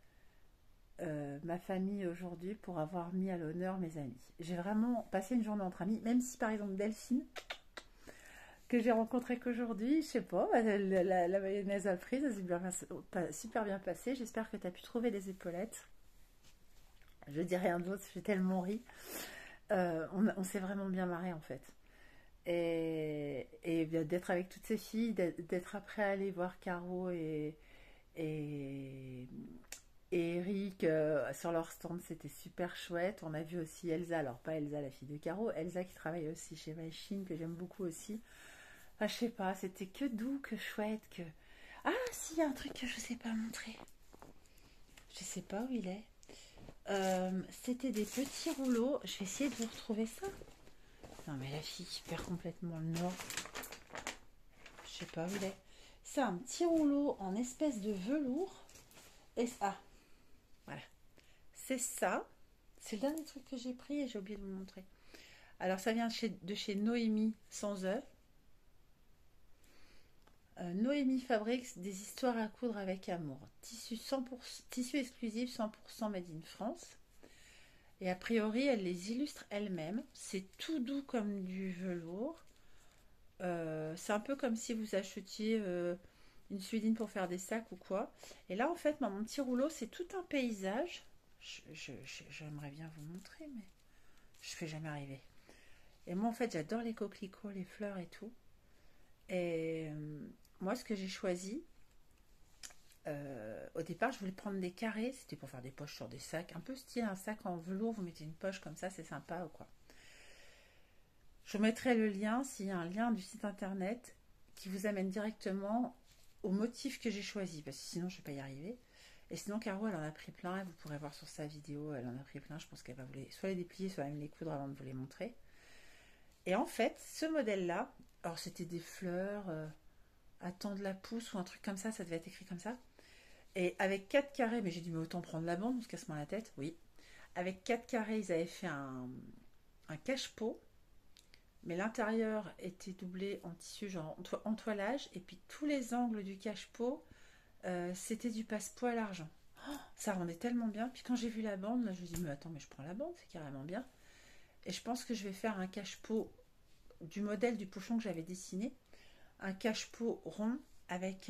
ma famille aujourd'hui pour avoir mis à l'honneur mes amis. J'ai vraiment passé une journée entre amis, même si par exemple Delphine, que j'ai rencontrée qu'aujourd'hui, je sais pas, la mayonnaise a pris, ça s'est super bien passé. J'espère que tu as pu trouver des épaulettes. Je dis rien d'autre, j'ai tellement ri. On s'est vraiment bien marré en fait. Et d'être avec toutes ces filles, d'être après aller voir Caro et Eric sur leur stand, c'était super chouette. On a vu aussi Elsa, alors pas Elsa la fille de Caro, Elsa qui travaille aussi chez Machine, que j'aime beaucoup aussi. Enfin, je sais pas, c'était que doux, que chouette, que... Ah si, il y a un truc que je sais pas montrer. Je sais pas où il est. C'était des petits rouleaux. Je vais essayer de vous retrouver ça. Non mais la fille qui perd complètement le nord. Je sais pas où il est. C'est un petit rouleau en espèce de velours. Et ah, voilà. C'est ça. C'est le dernier truc que j'ai pris et j'ai oublié de vous montrer. Alors ça vient de chez Noémie sans E. Noémie fabrique des histoires à coudre avec amour. Tissu exclusif 100% made in France. Et a priori, elle les illustre elle-même. C'est tout doux comme du velours. C'est un peu comme si vous achetiez une suidine pour faire des sacs ou quoi. Et là, en fait, mon petit rouleau, c'est tout un paysage. J'aimerais bien vous montrer, mais je ne fais jamais arriver. Et moi, en fait, j'adore les coquelicots, les fleurs et tout. Et moi, ce que j'ai choisi, Au départ, je voulais prendre des carrés, c'était pour faire des poches sur des sacs, un peu style un sac en velours, vous mettez une poche comme ça, c'est sympa ou quoi. Je vous mettrai le lien, s'il y a un lien du site internet qui vous amène directement au motif que j'ai choisi, parce que sinon je ne vais pas y arriver. Et sinon, Caro, elle en a pris plein, et vous pourrez voir sur sa vidéo, elle en a pris plein, je pense qu'elle va soit les déplier, soit même les coudre avant de vous les montrer. Et en fait, ce modèle-là, alors c'était des fleurs, attendre la pousse ou un truc comme ça devait être écrit comme ça. Et avec 4 carrés, mais j'ai dit, mais autant prendre la bande, on se casse moins la tête, oui. Avec 4 carrés, ils avaient fait un cache-pot, mais l'intérieur était doublé en tissu genre entoilage, et puis tous les angles du cache-pot, c'était du passe-poil argent. Oh, ça rendait tellement bien. Puis quand j'ai vu la bande, là, je me dis, mais attends, mais je prends la bande, c'est carrément bien. Et je pense que je vais faire un cache-pot du modèle du pochon que j'avais dessiné, un cache-pot rond avec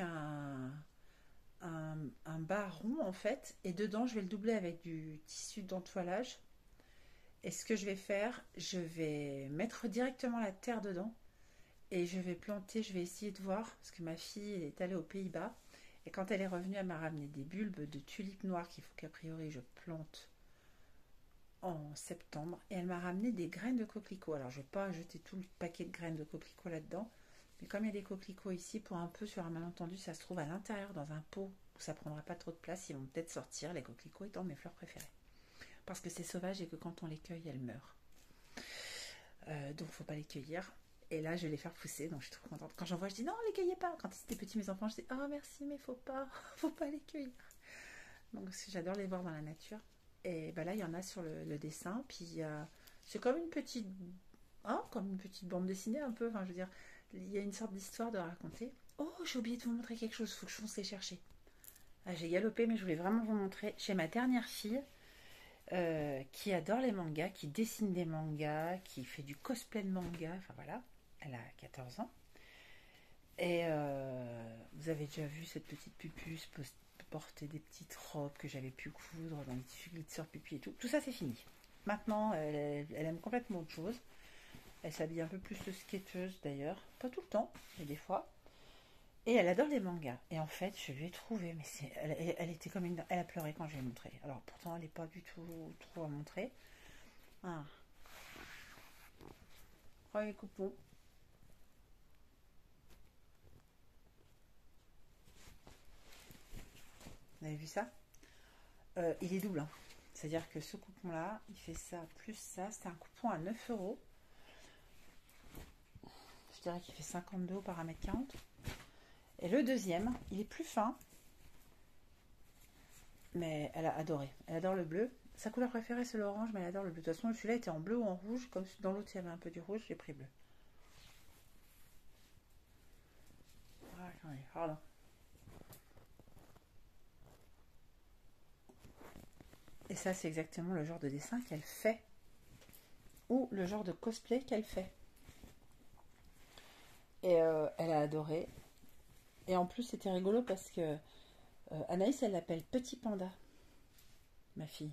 un bas rond en fait, et dedans je vais le doubler avec du tissu d'entoilage. Et ce que je vais faire, je vais mettre directement la terre dedans et je vais planter, je vais essayer de voir, parce que ma fille elle est allée aux Pays-Bas et quand elle est revenue, elle m'a ramené des bulbes de tulipes noires qu'il faut qu'a priori je plante en septembre, et elle m'a ramené des graines de coquelicot. Alors je vais pas jeter tout le paquet de graines de coquelicot là-dedans, mais comme il y a des coquelicots ici, pour un peu sur un malentendu, ça se trouve à l'intérieur dans un pot où ça prendra pas trop de place, ils vont peut-être sortir, les coquelicots étant mes fleurs préférées. Parce que c'est sauvage et que quand on les cueille, elles meurent. Donc faut pas les cueillir. Et là, je vais les faire pousser, donc je suis trop contente. Quand j'en vois, je dis non, les cueillez pas. Quand ils étaient petits, mes enfants, je dis oh merci, mais faut pas, faut pas les cueillir. Donc j'adore les voir dans la nature. Et ben là, il y en a sur le dessin. Puis c'est comme une petite, comme une petite bande dessinée un peu. Enfin, je veux dire, il y a une sorte d'histoire de raconter. Oh, j'ai oublié de vous montrer quelque chose. Faut que je fonce les chercher. Ah, j'ai galopé, mais je voulais vraiment vous montrer. Chez ma dernière fille, qui adore les mangas, qui dessine des mangas, qui fait du cosplay de manga. Enfin voilà, elle a 14 ans. Et vous avez déjà vu cette petite pupuce porter des petites robes que j'avais pu coudre dans les tissus glitzer pupi et tout. Tout ça, c'est fini. Maintenant, elle aime complètement autre chose. Elle s'habille un peu plus de skateuse d'ailleurs. Pas tout le temps, mais des fois. Et elle adore les mangas. Et en fait, je lui ai trouvé, mais elle était comme une... Elle a pleuré quand je lui ai montré. Alors pourtant, elle n'est pas du tout trop à montrer. Ah. Oh, les coupons. Vous avez vu ça? Il est double, hein. C'est-à-dire que ce coupon-là, il fait ça plus ça. C'était un coupon à 9 euros. Je dirais qu'il fait 52 € par 1,40 m. Et le deuxième, il est plus fin. Mais elle a adoré. Elle adore le bleu. Sa couleur préférée, c'est l'orange, mais elle adore le bleu. De toute façon, celui-là était en bleu ou en rouge. Comme dans l'autre, il y avait un peu du rouge, j'ai pris bleu. Ah, attendez, pardon. Et ça, c'est exactement le genre de dessin qu'elle fait. Ou le genre de cosplay qu'elle fait. Et elle a adoré. Et en plus, c'était rigolo parce que Anaïs, elle l'appelle Petit Panda, ma fille.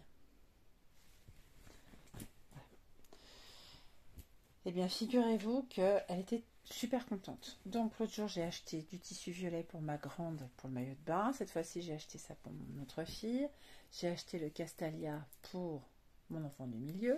Eh bien, figurez-vous qu'elle était super contente. Donc, l'autre jour, j'ai acheté du tissu violet pour ma grande, pour le maillot de bain. Cette fois-ci, j'ai acheté ça pour mon autre fille. J'ai acheté le Castalia pour mon enfant du milieu.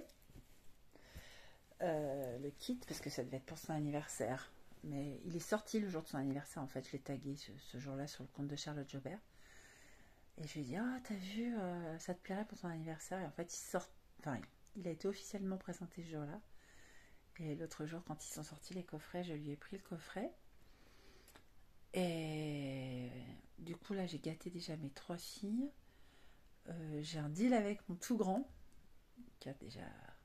Le kit, parce que ça devait être pour son anniversaire. Mais il est sorti le jour de son anniversaire, en fait. Je l'ai tagué ce jour-là sur le compte de Charlotte Jobert. Et je lui ai dit, ah, t'as vu, ça te plairait pour ton anniversaire? Et en fait, il a été officiellement présenté ce jour-là. Et l'autre jour, quand ils sont sortis les coffrets, je lui ai pris le coffret. Et du coup, là, j'ai gâté déjà mes 3 filles. J'ai un deal avec mon tout grand, qui a déjà...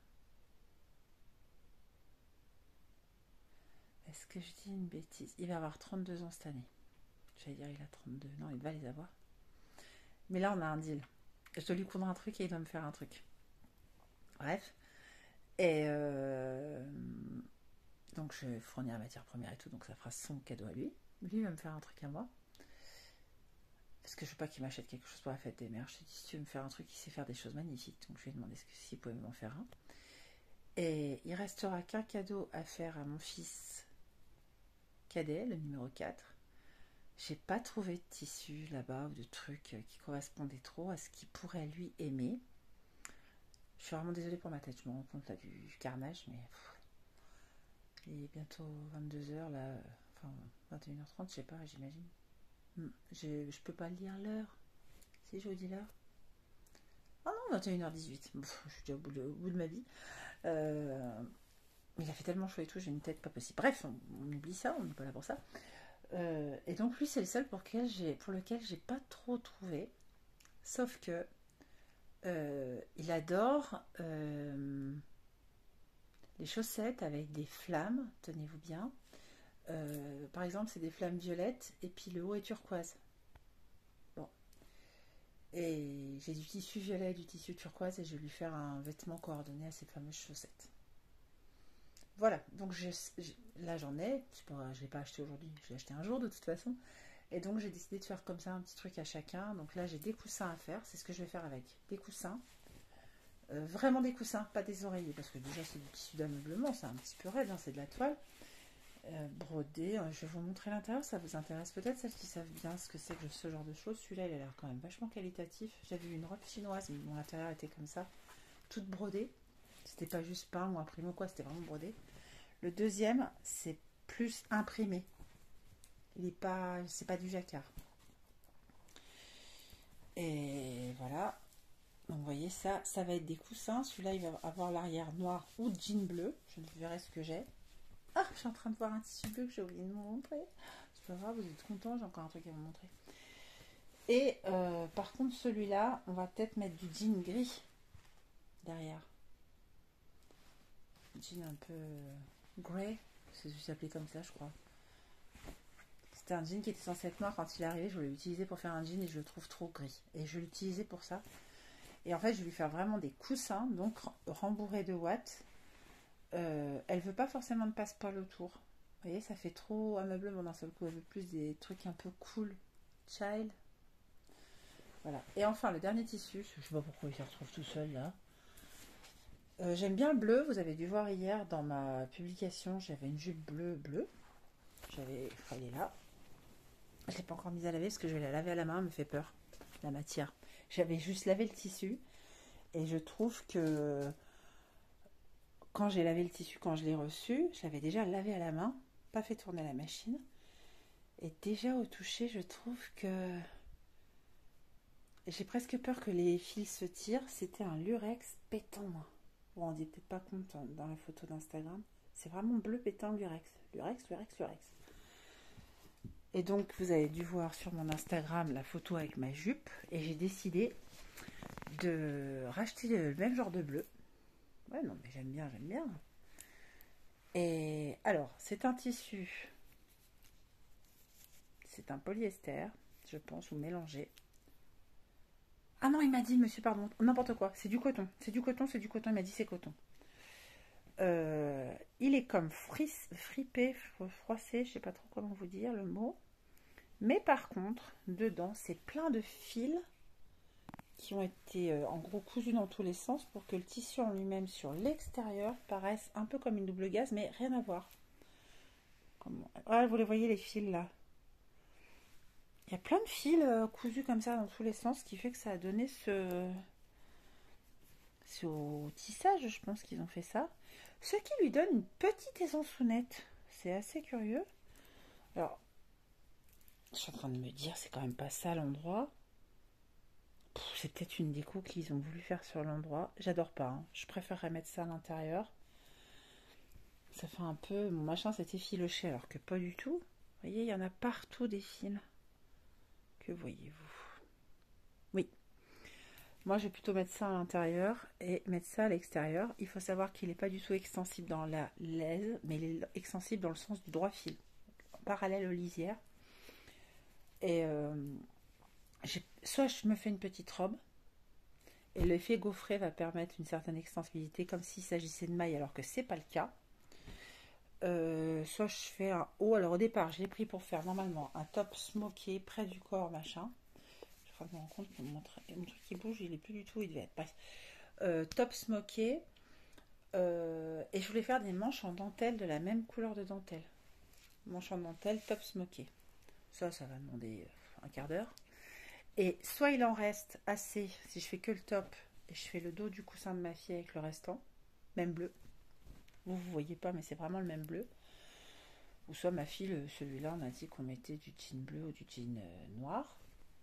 Est-ce que je dis une bêtise? Il va avoir 32 ans cette année. J'allais dire, il a 32. Non, il va les avoir. Mais là, on a un deal. Je dois lui coudre un truc et il doit me faire un truc. Bref. Et donc, je vais fournir la matière première et tout. Donc, ça fera son cadeau à lui. Lui, il va me faire un truc à moi. Parce que je veux pas qu'il m'achète quelque chose pour la fête des mères. Je lui ai dit, si tu veux me faire un truc, il sait faire des choses magnifiques. Donc, je lui ai demandé s'il pouvait m'en faire un. Et il restera qu'un cadeau à faire à mon fils cadet, le numéro 4. j'ai pas trouvé de tissu là-bas ou de trucs qui correspondaient trop à ce qu'il pourrait lui aimer. Je suis vraiment désolée pour ma tête, je me rends compte là du carnage, mais il est bientôt 22h là, enfin 21h30, je sais pas, j'imagine. Je peux pas lire l'heure. Si je vous dis l'heure. Ah non, 21h18. Je suis déjà au bout de ma vie. Mais il a fait tellement chaud et tout, j'ai une tête pas possible. Bref, on oublie ça, on n'est pas là pour ça. Et donc lui, c'est le seul pour lequel j'ai pas trop trouvé. Sauf que il adore les chaussettes avec des flammes, tenez-vous bien. Par exemple, c'est des flammes violettes et puis le haut est turquoise. Bon. Et j'ai du tissu violet et du tissu turquoise et je vais lui faire un vêtement coordonné à ces fameuses chaussettes. Voilà, donc là j'en ai, je ne l'ai pas acheté aujourd'hui, je l'ai acheté un jour de toute façon. Et donc j'ai décidé de faire comme ça un petit truc à chacun. Donc là j'ai des coussins à faire, c'est ce que je vais faire avec. Des coussins, vraiment des coussins, pas des oreillers, parce que déjà c'est du tissu d'ameublement, c'est un petit peu raide, hein, c'est de la toile. Brodé, je vais vous montrer l'intérieur, ça vous intéresse peut-être, celles qui savent bien ce que c'est que ce genre de choses. Celui-là il a l'air quand même vachement qualitatif. J'avais vu une robe chinoise, mais mon intérieur était comme ça, toute brodée. C'était pas juste peint ou imprimé ou quoi, c'était vraiment brodé. Le deuxième, c'est plus imprimé. C'est pas du jacquard. Et voilà. Donc vous voyez ça va être des coussins. Celui-là, il va avoir l'arrière noir ou jean bleu. Je verrai ce que j'ai. Ah, je suis en train de voir un tissu bleu que j'ai oublié de vous montrer. C'est pas grave, vous êtes contents, j'ai encore un truc à vous montrer. Et par contre, celui-là, on va peut-être mettre du jean gris derrière. Jean un peu grey, c'est s'appelait comme ça, je crois. C'était un jean qui était censé être noir quand il est arrivé. Je voulais l'utiliser pour faire un jean et je le trouve trop gris. Et je l'utilisais pour ça. Et en fait, je vais lui faire vraiment des coussins, donc rembourrés de watts. Elle veut pas forcément de passe-poil autour. Vous voyez, ça fait trop ameublement d'un seul coup. Elle veut plus des trucs un peu cool. Child. Voilà. Et enfin, le dernier tissu. Je sais pas pourquoi il se retrouve tout seul là. J'aime bien le bleu. Vous avez dû voir hier dans ma publication, j'avais une jupe bleue. Elle est là. Je ne l'ai pas encore mise à laver parce que je vais la laver à la main, elle me fait peur, la matière. J'avais juste lavé le tissu et je trouve que quand j'ai lavé le tissu, quand je l'ai reçu, je l'avais déjà lavé à la main, pas fait tourner la machine. Et déjà au toucher, je trouve que j'ai presque peur que les fils se tirent. C'était un lurex pétant. Vous vous rendez peut-être pas compte dans la photo d'Instagram. C'est vraiment bleu pétant lurex. Lurex. Et donc, vous avez dû voir sur mon Instagram la photo avec ma jupe. Et j'ai décidé de racheter le même genre de bleu. Ouais, non, mais j'aime bien. Et alors, c'est un tissu. C'est un polyester, je pense, ou mélangé. Ah non, il m'a dit, monsieur, pardon, n'importe quoi. C'est du coton. Il m'a dit c'est coton. Il est comme fripé, froissé, je sais pas trop comment vous dire le mot. Mais par contre, dedans, c'est plein de fils qui ont été en gros cousus dans tous les sens pour que le tissu en lui-même sur l'extérieur paraisse un peu comme une double gaze, mais rien à voir. Ah, vous les voyez les fils là. Il y a plein de fils cousus comme ça dans tous les sens, ce qui fait que ça a donné c'est au tissage, je pense qu'ils ont fait ça. Ce qui lui donne une petite aisance-sounette. C'est assez curieux. Alors, je suis en train de me dire, c'est quand même pas ça l'endroit. C'est peut-être une déco qu'ils ont voulu faire sur l'endroit. J'adore pas. Hein. Je préférerais mettre ça à l'intérieur. Ça fait un peu... Mon machin s'est effiloché alors que pas du tout. Vous voyez, il y en a partout des fils. Que voyez-vous? Oui. Moi, je vais plutôt mettre ça à l'intérieur et mettre ça à l'extérieur. Il faut savoir qu'il n'est pas du tout extensible dans la laise, mais il est extensible dans le sens du droit fil, parallèle aux lisières. Et soit je me fais une petite robe, et l'effet gaufré va permettre une certaine extensibilité, comme s'il s'agissait de maille, alors que c'est pas le cas. Soit je fais un haut. Alors au départ, je l'ai pris pour faire normalement un top smoké près du corps, machin. Je me rends compte que mon truc qui bouge, il est plus du tout où il devait être. Bref. Top smoké. Et je voulais faire des manches en dentelle de la même couleur de dentelle. Manches en dentelle, top smoké. Ça va demander un quart d'heure. Et soit il en reste assez, si je fais que le top, et je fais le dos du coussin de ma fille avec le restant, même bleu. Vous voyez pas, mais c'est vraiment le même bleu. Ou soit ma fille, celui-là, on a dit qu'on mettait du jean bleu ou du jean noir.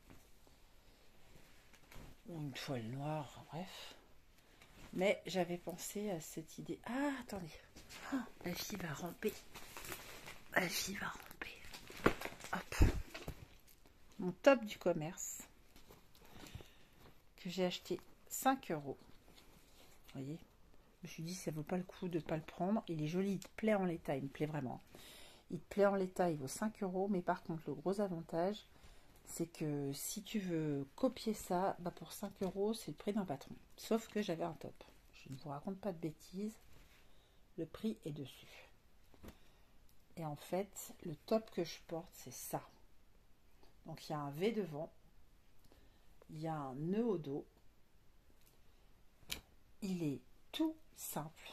Ou une toile noire, enfin, bref. Mais j'avais pensé à cette idée. Ah, attendez. Oh, la fille va ramper. La fille va ramper. Hop. Mon top du commerce. Que j'ai acheté 5 euros. Vous voyez, je me suis dit, ça vaut pas le coup de ne pas le prendre. Il est joli, il te plaît en l'état, il me plaît vraiment. Il te plaît en l'état, il vaut 5 euros. Mais par contre, le gros avantage, c'est que si tu veux copier ça, bah pour 5 euros, c'est le prix d'un patron. Sauf que j'avais un top. Je ne vous raconte pas de bêtises. Le prix est dessus. Et en fait, le top que je porte, c'est ça. Donc, il y a un V devant. Il y a un nœud au dos. Il est tout simple.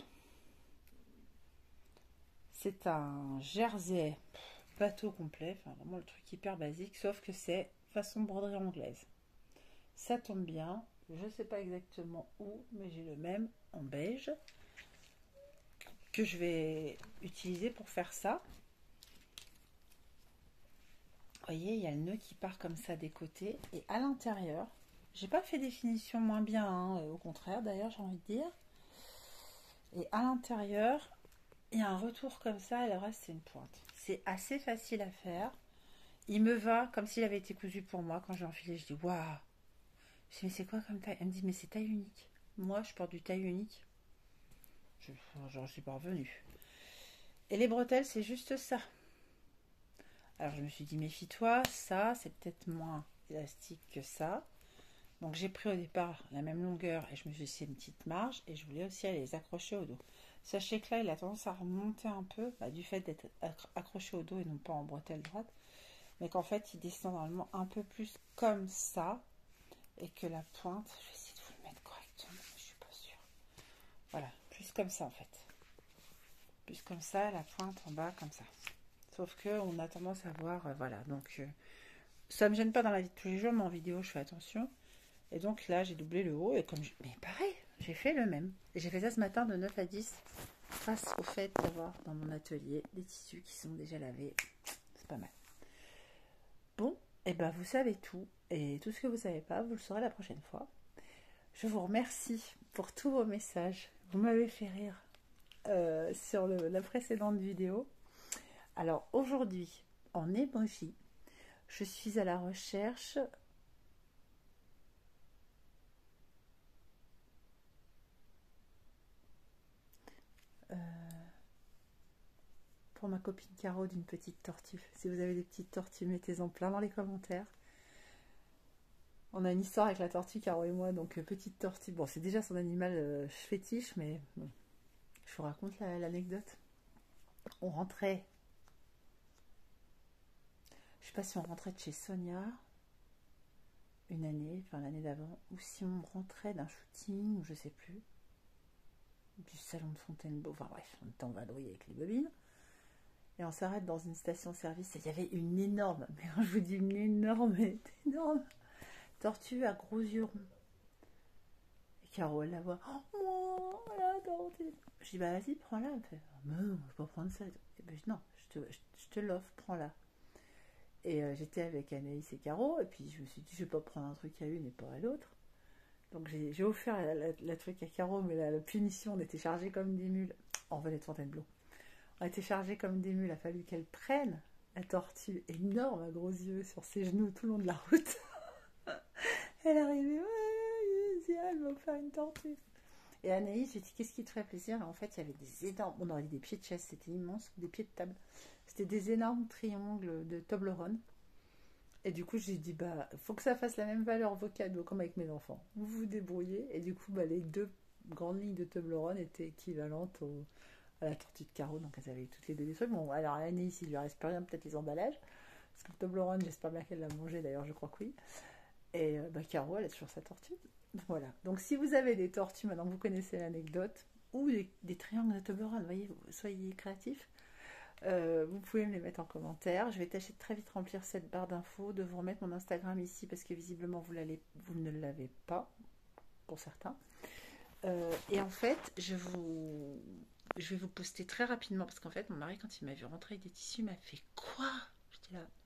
C'est un jersey bateau complet, enfin vraiment le truc hyper basique, sauf que c'est façon broderie anglaise. Ça tombe bien, je sais pas exactement où, mais j'ai le même en beige que je vais utiliser pour faire ça. Vous voyez, il y a le nœud qui part comme ça des côtés, et à l'intérieur, j'ai pas fait des finitions moins bien, hein, au contraire d'ailleurs j'ai envie de dire. Et à l'intérieur, il y a un retour comme ça et le reste c'est une pointe. C'est assez facile à faire. Il me va comme s'il avait été cousu pour moi. Quand j'ai enfilé, je dis waouh. Je dis mais c'est quoi comme taille? Elle me dit mais c'est taille unique. Moi je porte du taille unique. J'en suis pas revenue. Et les bretelles c'est juste ça. Alors je me suis dit méfie-toi, ça c'est peut-être moins élastique que ça. Donc j'ai pris au départ la même longueur et je me suis laissé une petite marge et je voulais aussi aller les accrocher au dos. Sachez que là il a tendance à remonter un peu du fait d'être accroché au dos et non pas en bretelle droite. Mais qu'en fait il descend normalement un peu plus comme ça et que la pointe, je vais essayer de vous le mettre correctement, mais je suis pas sûre. Voilà, plus comme ça en fait. Plus comme ça, la pointe en bas comme ça. Sauf que on a tendance à voir, voilà, donc ça me gêne pas dans la vie de tous les jours, mais en vidéo je fais attention. Et donc là j'ai doublé le haut et comme mais pareil, j'ai fait le même. Et j'ai fait ça ce matin de 9 à 10 grâce au fait d'avoir dans mon atelier des tissus qui sont déjà lavés. C'est pas mal. Bon, et ben vous savez tout. Et tout ce que vous savez pas, vous le saurez la prochaine fois. Je vous remercie pour tous vos messages. Vous m'avez fait rire sur la précédente vidéo. Alors aujourd'hui, en emoji, je suis à la recherche pour ma copine Caro d'une petite tortue. Si vous avez des petites tortues, mettez-en plein dans les commentaires. On a une histoire avec la tortue, Caro et moi, donc petite tortue. Bon, c'est déjà son animal fétiche, mais bon, je vous raconte l'anecdote. On rentrait, je sais pas si on rentrait de chez Sonia une année, enfin l'année d'avant, ou si on rentrait d'un shooting, ou je sais plus, du salon de Fontainebleau, enfin bref, on était en vadrouille avec les bobines. Et on s'arrête dans une station-service et il y avait une énorme, mais quand je vous dis une énorme tortue à gros yeux ronds. Et Caro, elle la voit. Oh, la tortue. Je dis, bah vas-y, prends-la. Elle me fait, oh, non, je vais pas prendre ça. Et ben, non, je te l'offre, prends-la. Et j'étais avec Anaïs et Caro, et puis je me suis dit, je vais pas prendre un truc à une et pas à l'autre. Donc j'ai offert la truc à Caro, mais la punition, on était chargés comme des mules. On venait de Fontainebleau. On était chargés comme des mules, il a fallu qu'elle prenne la tortue énorme à gros yeux sur ses genoux tout le long de la route. Elle arrivait, ouais, elle m'a offert une tortue. Et Anaïs, j'ai dit, qu'est-ce qui te ferait plaisir? Et en fait, il y avait des énormes, on aurait dit des pieds de chaise, c'était immense, des pieds de table. C'était des énormes triangles de Toblerone. Et du coup, j'ai dit, bah, faut que ça fasse la même valeur vos cadeaux comme avec mes enfants. Vous vous débrouillez. Et du coup, bah, les deux grandes lignes de Toblerone étaient équivalentes à la tortue de Caro. Donc, elles avaient toutes les deux des trucs. Bon, alors, Anaïs, il lui reste plus rien, peut-être les emballages. Parce que le Toblerone, j'espère bien qu'elle l'a mangé. D'ailleurs, je crois que oui. Et bah, Caro, elle a toujours sa tortue. Voilà. Donc, si vous avez des tortues, maintenant que vous connaissez l'anecdote, ou des triangles de Toblerone, voyez, soyez créatifs. Vous pouvez me les mettre en commentaire. Je vais tâcher de très vite remplir cette barre d'infos, de vous remettre mon Instagram ici parce que visiblement vous ne l'avez pas pour certains. Et en fait, je vais vous poster très rapidement parce qu'en fait, mon mari, quand il m'a vu rentrer avec des tissus, m'a fait quoi? J'étais là.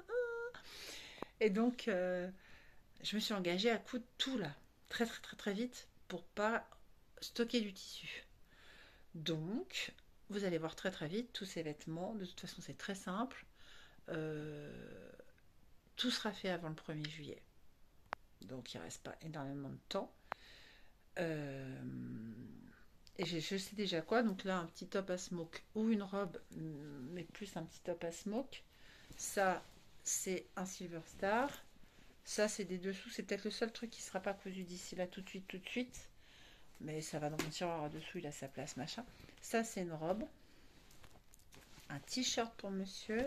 Et donc, je me suis engagée à coudre tout là, très très très très vite pour pas stocker du tissu. Donc, vous allez voir très très vite tous ces vêtements. De toute façon, c'est très simple. Euh, tout sera fait avant le 1er juillet. Donc, il ne reste pas énormément de temps. Euh, et je sais déjà quoi. Donc là, un petit top à smoke ou une robe, mais plus un petit top à smoke. Ça, c'est un Silver Star. Ça, c'est des dessous. C'est peut-être le seul truc qui ne sera pas cousu d'ici là tout de suite, tout de suite. Mais ça va dans mon tiroir dessous, il a sa place, machin. Ça, c'est une robe. Un t-shirt pour monsieur.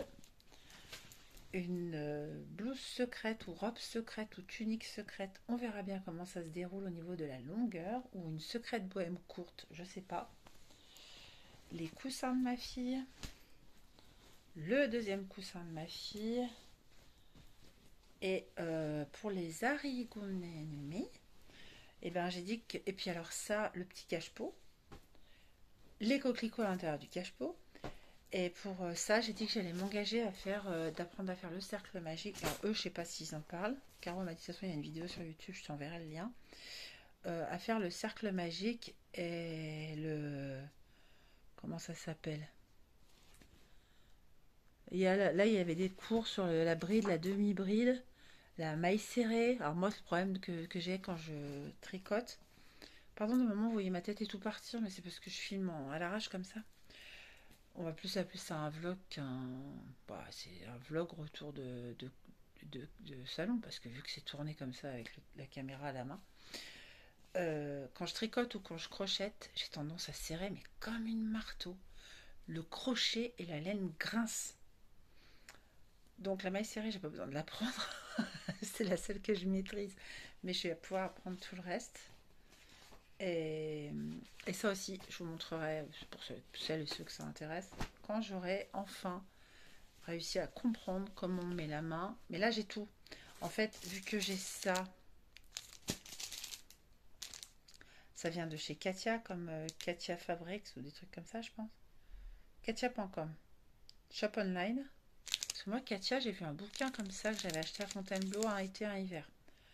Une blouse secrète ou robe secrète ou tunique secrète. On verra bien comment ça se déroule au niveau de la longueur. Ou une secrète bohème courte, je sais pas. Les coussins de ma fille. Le deuxième coussin de ma fille. Et pour les arigonémés, et ben j'ai dit que. Et puis alors ça, le petit cache-pot. Les coquelicots à l'intérieur du cache-pot. Et pour ça, j'ai dit que j'allais m'engager à faire, d'apprendre à faire le cercle magique. Alors eux, je sais pas s'ils en parlent. Caro m'a dit de toute façon, il y a une vidéo sur YouTube, je t'enverrai le lien. À faire le cercle magique et le... Comment ça s'appelle? Là, il y avait des cours sur la bride, la demi-bride, la maille serrée. Alors moi, c'est le problème que j'ai quand je tricote. Pardon de moment, vous voyez ma tête et tout partir, mais c'est parce que je filme à l'arrache comme ça. On va plus appeler ça un vlog qu'un... Bah, c'est un vlog retour de salon, parce que vu que c'est tourné comme ça avec la caméra à la main, quand je tricote ou quand je crochette, j'ai tendance à serrer, mais comme une marteau. Le crochet et la laine grincent. Donc la maille serrée, j'ai pas besoin de l'apprendre. C'est la seule que je maîtrise. Mais je vais pouvoir apprendre tout le reste. Et, et ça aussi, je vous montrerai, pour celles et ceux que ça intéresse, quand j'aurai enfin réussi à comprendre comment on met la main. Mais là, j'ai tout. En fait, vu que j'ai ça, ça vient de chez Katia, comme Katia Fabrics ou des trucs comme ça, je pense. Katia.com. Shop online. Parce que moi, Katia, j'ai vu un bouquin comme ça que j'avais acheté à Fontainebleau un été, un hiver.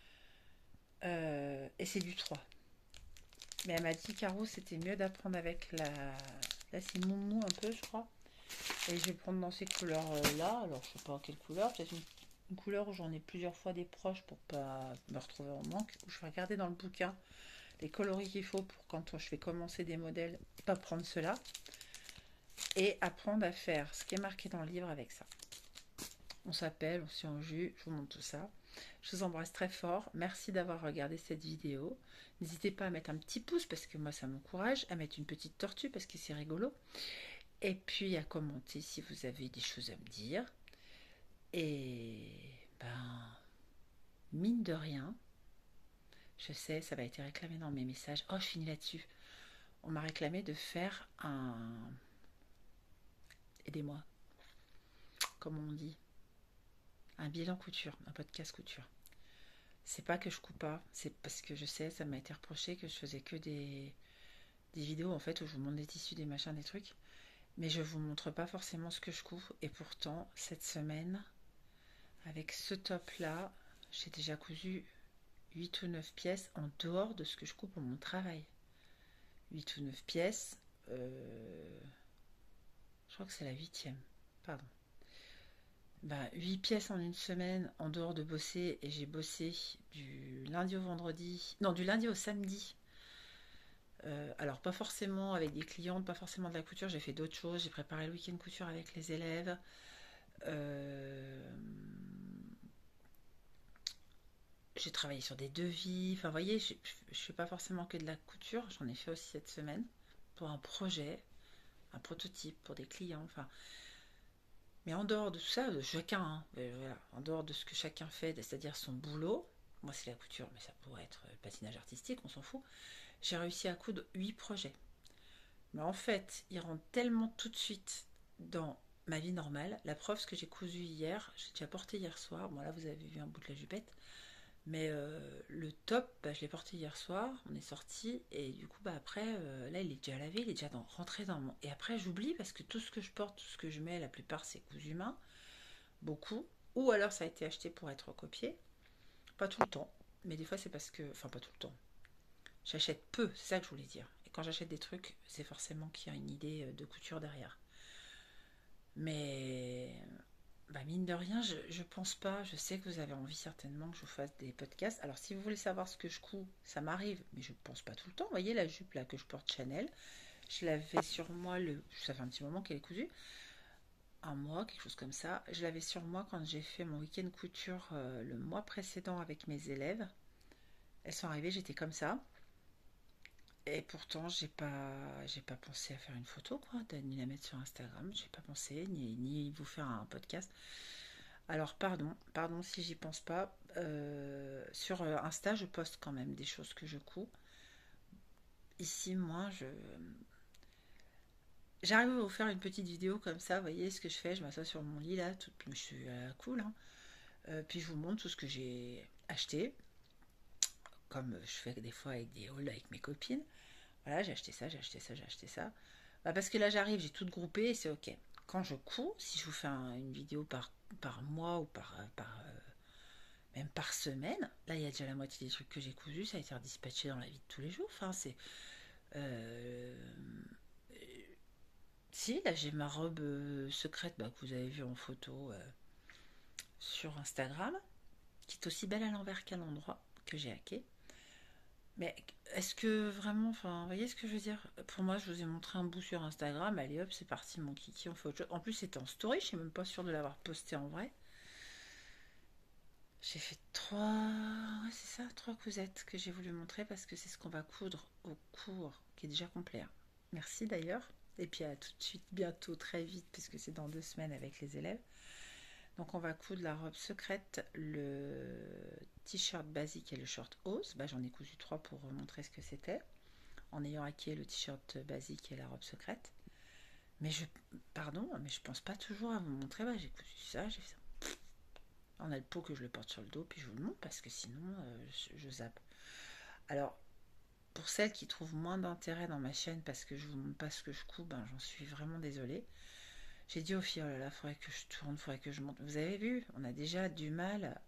Et c'est du 3. Mais elle m'a dit, Caro, c'était mieux d'apprendre avec la... Là, c'est moumou un peu, je crois. Et je vais prendre dans ces couleurs-là. Alors, je sais pas quelle couleur. Peut-être une couleur où j'en ai plusieurs fois des proches pour pas me retrouver en manque. Où je vais regarder dans le bouquin les coloris qu'il faut pour quand je vais commencer des modèles, pas prendre cela. Et apprendre à faire ce qui est marqué dans le livre avec ça. On s'appelle, on s'y en jus, je vous montre tout ça. Je vous embrasse très fort. Merci d'avoir regardé cette vidéo. N'hésitez pas à mettre un petit pouce parce que moi ça m'encourage, à mettre une petite tortue parce que c'est rigolo. Et puis à commenter si vous avez des choses à me dire. Et ben, mine de rien, je sais, ça va être réclamé dans mes messages. Oh, je finis là-dessus. On m'a réclamé de faire un... Aidez-moi. Comment on dit? Un bilan couture, un podcast couture. C'est pas que je coupe pas, c'est parce que je sais, ça m'a été reproché que je faisais que des vidéos en fait où je vous montre des tissus, des machins, des trucs. Mais je vous montre pas forcément ce que je couds. Et pourtant, cette semaine, avec ce top là, j'ai déjà cousu 8 ou 9 pièces en dehors de ce que je couds pour mon travail. 8 ou 9 pièces, je crois que c'est la 8e, pardon. Ben, 8 pièces en une semaine en dehors de bosser, et j'ai bossé du lundi au vendredi, non, du lundi au samedi. Alors pas forcément avec des clientes, pas forcément de la couture, j'ai fait d'autres choses, j'ai préparé le week-end couture avec les élèves. J'ai travaillé sur des devis, enfin vous voyez, je ne fais pas forcément que de la couture, j'en ai fait aussi cette semaine pour un projet, un prototype pour des clients, enfin. Mais en dehors de tout ça, de chacun, hein, voilà, en dehors de ce que chacun fait, c'est-à-dire son boulot, moi c'est la couture, mais ça pourrait être le patinage artistique, on s'en fout, j'ai réussi à coudre 8 projets. Mais en fait, ils rentrent tellement tout de suite dans ma vie normale. La preuve, ce que j'ai cousu hier, j'ai déjà porté hier soir. Bon là, vous avez vu un bout de la jupette. Mais le top, bah, je l'ai porté hier soir, on est sorti, et du coup, bah, après, là, il est déjà lavé, il est déjà rentré dans mon... Et après, j'oublie, parce que tout ce que je porte, tout ce que je mets, la plupart, c'est cousu main, beaucoup. Ou alors, ça a été acheté pour être recopié. Pas tout le temps, mais des fois, c'est parce que... Enfin, pas tout le temps. J'achète peu, c'est ça que je voulais dire. Et quand j'achète des trucs, c'est forcément qu'il y a une idée de couture derrière. Mais bah mine de rien, je pense pas. Je sais que vous avez envie certainement que je vous fasse des podcasts. Alors, si vous voulez savoir ce que je couds, ça m'arrive, mais je pense pas tout le temps. Vous voyez la jupe là que je porte Chanel, je l'avais sur moi ça fait un petit moment qu'elle est cousue, un mois, quelque chose comme ça. Je l'avais sur moi quand j'ai fait mon week-end couture le mois précédent avec mes élèves. Elles sont arrivées, j'étais comme ça. Et pourtant, j'ai pas pensé à faire une photo, quoi, ni la mettre sur Instagram. J'ai pas pensé, ni vous faire un podcast. Alors, pardon si j'y pense pas. Sur Insta, je poste quand même des choses que je couds. Ici, moi, j'arrive à vous faire une petite vidéo comme ça. Vous voyez ce que je fais? Je m'assois sur mon lit là, je suis cool. Hein. Puis je vous montre tout ce que j'ai acheté, comme je fais des fois avec des hauls avec mes copines. Voilà, j'ai acheté ça, j'ai acheté ça, j'ai acheté ça. Bah, parce que là, j'arrive, j'ai tout groupé et c'est ok. Quand je couds, si je vous fais une vidéo par mois ou même par semaine, là il y a déjà la moitié des trucs que j'ai cousus, ça a été redispatché dans la vie de tous les jours. Enfin, c'est. euh, Si, là j'ai ma robe secrète bah, que vous avez vue en photo sur Instagram, qui est aussi belle à l'envers qu'à l'endroit, que j'ai hacké. Mais est-ce que vraiment, enfin, vous voyez ce que je veux dire? Pour moi, je vous ai montré un bout sur Instagram, allez hop, c'est parti, mon kiki, on fait autre chose. En plus, c'était en story, je suis même pas sûre de l'avoir posté en vrai. J'ai fait trois, ouais, c'est ça, trois cousettes que j'ai voulu montrer parce que c'est ce qu'on va coudre au cours, qui est déjà complet. Hein. Merci d'ailleurs. Et puis à tout de suite, bientôt, très vite, puisque c'est dans 2 semaines avec les élèves. Donc on va coudre la robe secrète, le t-shirt basique et le short hausse. Bah, j'en ai cousu trois pour vous montrer ce que c'était, en ayant hacké le t-shirt basique et la robe secrète. Mais pardon, mais je pense pas toujours à vous montrer. Bah, j'ai cousu ça, j'ai fait ça. On a le pot que je le porte sur le dos, puis je vous le montre parce que sinon je zappe. Alors, pour celles qui trouvent moins d'intérêt dans ma chaîne parce que je vous montre pas ce que je couds, ben j'en suis vraiment désolée. J'ai dit aux filles, oh là là, faudrait que je tourne, faudrait que je monte. Vous avez vu, on a déjà du mal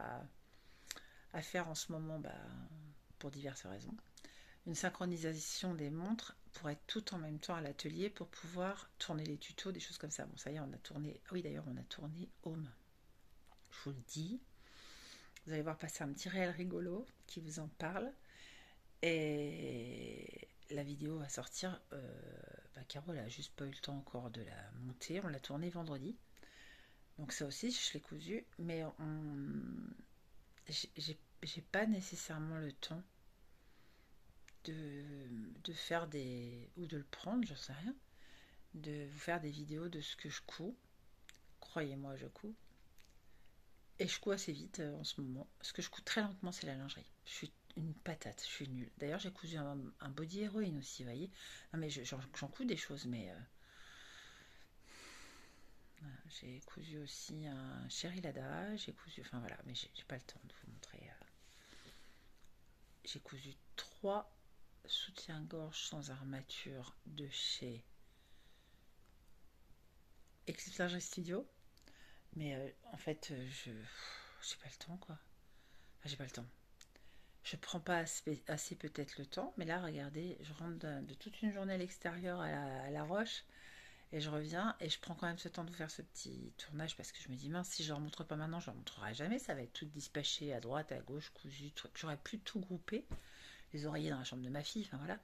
à faire en ce moment, bah, pour diverses raisons, une synchronisation des montres pour être tout en même temps à l'atelier pour pouvoir tourner les tutos, des choses comme ça. Bon, ça y est, on a tourné. Oui, d'ailleurs, on a tourné Home. Je vous le dis. Vous allez voir passer un petit réel rigolo qui vous en parle. Et la vidéo va sortir. Caro, elle a juste pas eu le temps encore de la monter. On l'a tournée vendredi. Donc ça aussi, je l'ai cousu. Mais j'ai pas nécessairement le temps de faire des... ou de le prendre, je sais rien. De vous faire des vidéos de ce que je couds. Croyez-moi, je couds. Et je couds assez vite en ce moment. Ce que je couds très lentement, c'est la lingerie. Je suis une patate, je suis nulle. D'ailleurs, j'ai cousu un body héroïne aussi, vous voyez. Non, mais j'en couds des choses, mais... voilà, j'ai cousu aussi un Chéri Lada, j'ai cousu... Enfin voilà, mais j'ai pas le temps de vous montrer. J'ai cousu 3 soutiens-gorge sans armature de chez Eclipse Lingerie Studio. Mais en fait, j'ai pas le temps, quoi. Enfin, j'ai pas le temps. Je prends pas assez peut-être le temps, mais là, regardez, je rentre de toute une journée à l'extérieur à la Roche, et je reviens, et je prends quand même ce temps de faire ce petit tournage, parce que je me dis, mince, si je ne leur montre pas maintenant, je ne leur montrerai jamais, ça va être tout dispatché à droite, à gauche, cousu, truc. J'aurais pu tout grouper, les oreillers dans la chambre de ma fille, enfin voilà.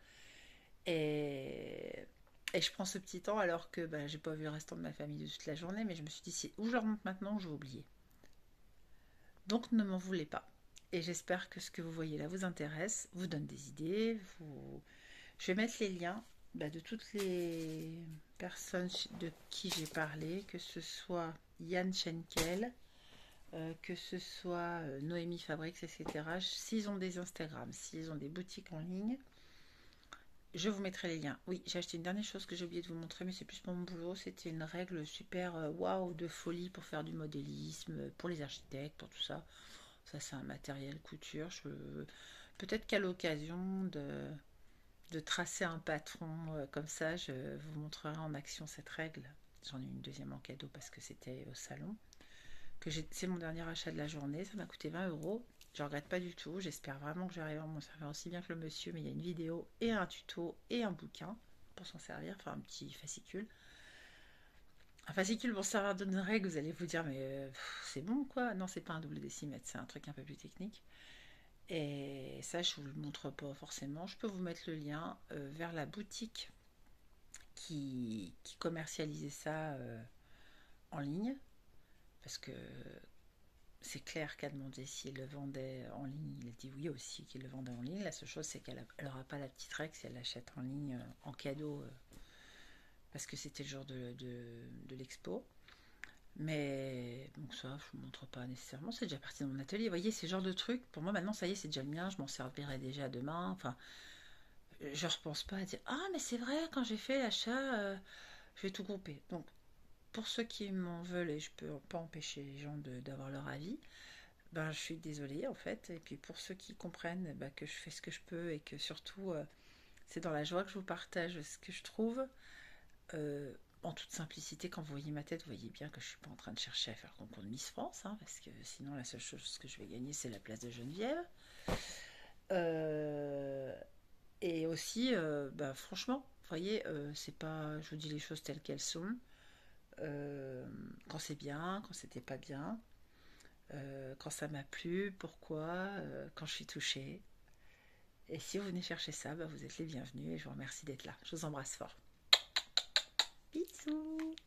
Et, et je prends ce petit temps alors que bah, j'ai pas vu le restant de ma famille de toute la journée, mais je me suis dit, si, ou je leur montre maintenant, ou je vais oublier. Donc ne m'en voulez pas. Et j'espère que ce que vous voyez là vous intéresse, vous donne des idées. Je vais mettre les liens de toutes les personnes de qui j'ai parlé, que ce soit Yann Schenkel, que ce soit Noémie Fabrics, etc. S'ils ont des Instagram, s'ils ont des boutiques en ligne, Je vous mettrai les liens. Oui, j'ai acheté une dernière chose que j'ai oublié de vous montrer, mais c'est plus pour mon boulot. C'était une règle super waouh de folie pour faire du modélisme, pour les architectes, pour tout ça. Ça, c'est un matériel couture. Peut-être qu'à l'occasion de tracer un patron comme ça, je vous montrerai en action cette règle. J'en ai eu une deuxième en cadeau parce que c'était au salon. C'est mon dernier achat de la journée. Ça m'a coûté 20 euros. Je regrette pas du tout. J'espère vraiment que j'arrive à m'en servir aussi bien que le monsieur. Mais il y a une vidéo et un tuto et un bouquin pour s'en servir. Enfin, un petit fascicule. Un fascicule pour servir d'une règle, vous allez vous dire, mais c'est bon quoi. Non, c'est pas un double décimètre, c'est un truc un peu plus technique. Et ça, je vous le montre pas forcément. Je peux vous mettre le lien vers la boutique qui commercialisait ça en ligne. Parce que c'est Claire qui a demandé s'il le vendait en ligne. Il a dit oui aussi qu'il le vendait en ligne. La seule chose, c'est qu'elle n'aura pas la petite règle si elle l'achète en ligne en cadeau. Parce que c'était le jour de l'expo. Mais donc ça, je ne vous montre pas nécessairement. C'est déjà parti de mon atelier. Vous voyez, ces genres de trucs, pour moi maintenant, ça y est, c'est déjà le mien. Je m'en servirai déjà demain. Enfin, je ne repense pas à dire ah, mais c'est vrai, quand j'ai fait l'achat, je vais tout grouper. Donc, pour ceux qui m'en veulent, et je ne peux pas empêcher les gens d'avoir leur avis, ben, je suis désolée en fait. Et puis pour ceux qui comprennent ben, que je fais ce que je peux et que surtout c'est dans la joie que je vous partage ce que je trouve. En toute simplicité, quand vous voyez ma tête, vous voyez bien que je ne suis pas en train de chercher à faire concours de Miss France, hein, parce que sinon la seule chose que je vais gagner c'est la place de Geneviève. Euh, et aussi, bah, franchement, vous voyez, c'est pas, je vous dis les choses telles qu'elles sont. Quand c'est bien, quand c'était pas bien, quand ça m'a plu, pourquoi, quand je suis touchée. Et si vous venez chercher ça, bah, vous êtes les bienvenus et je vous remercie d'être là. Je vous embrasse fort. Bisous.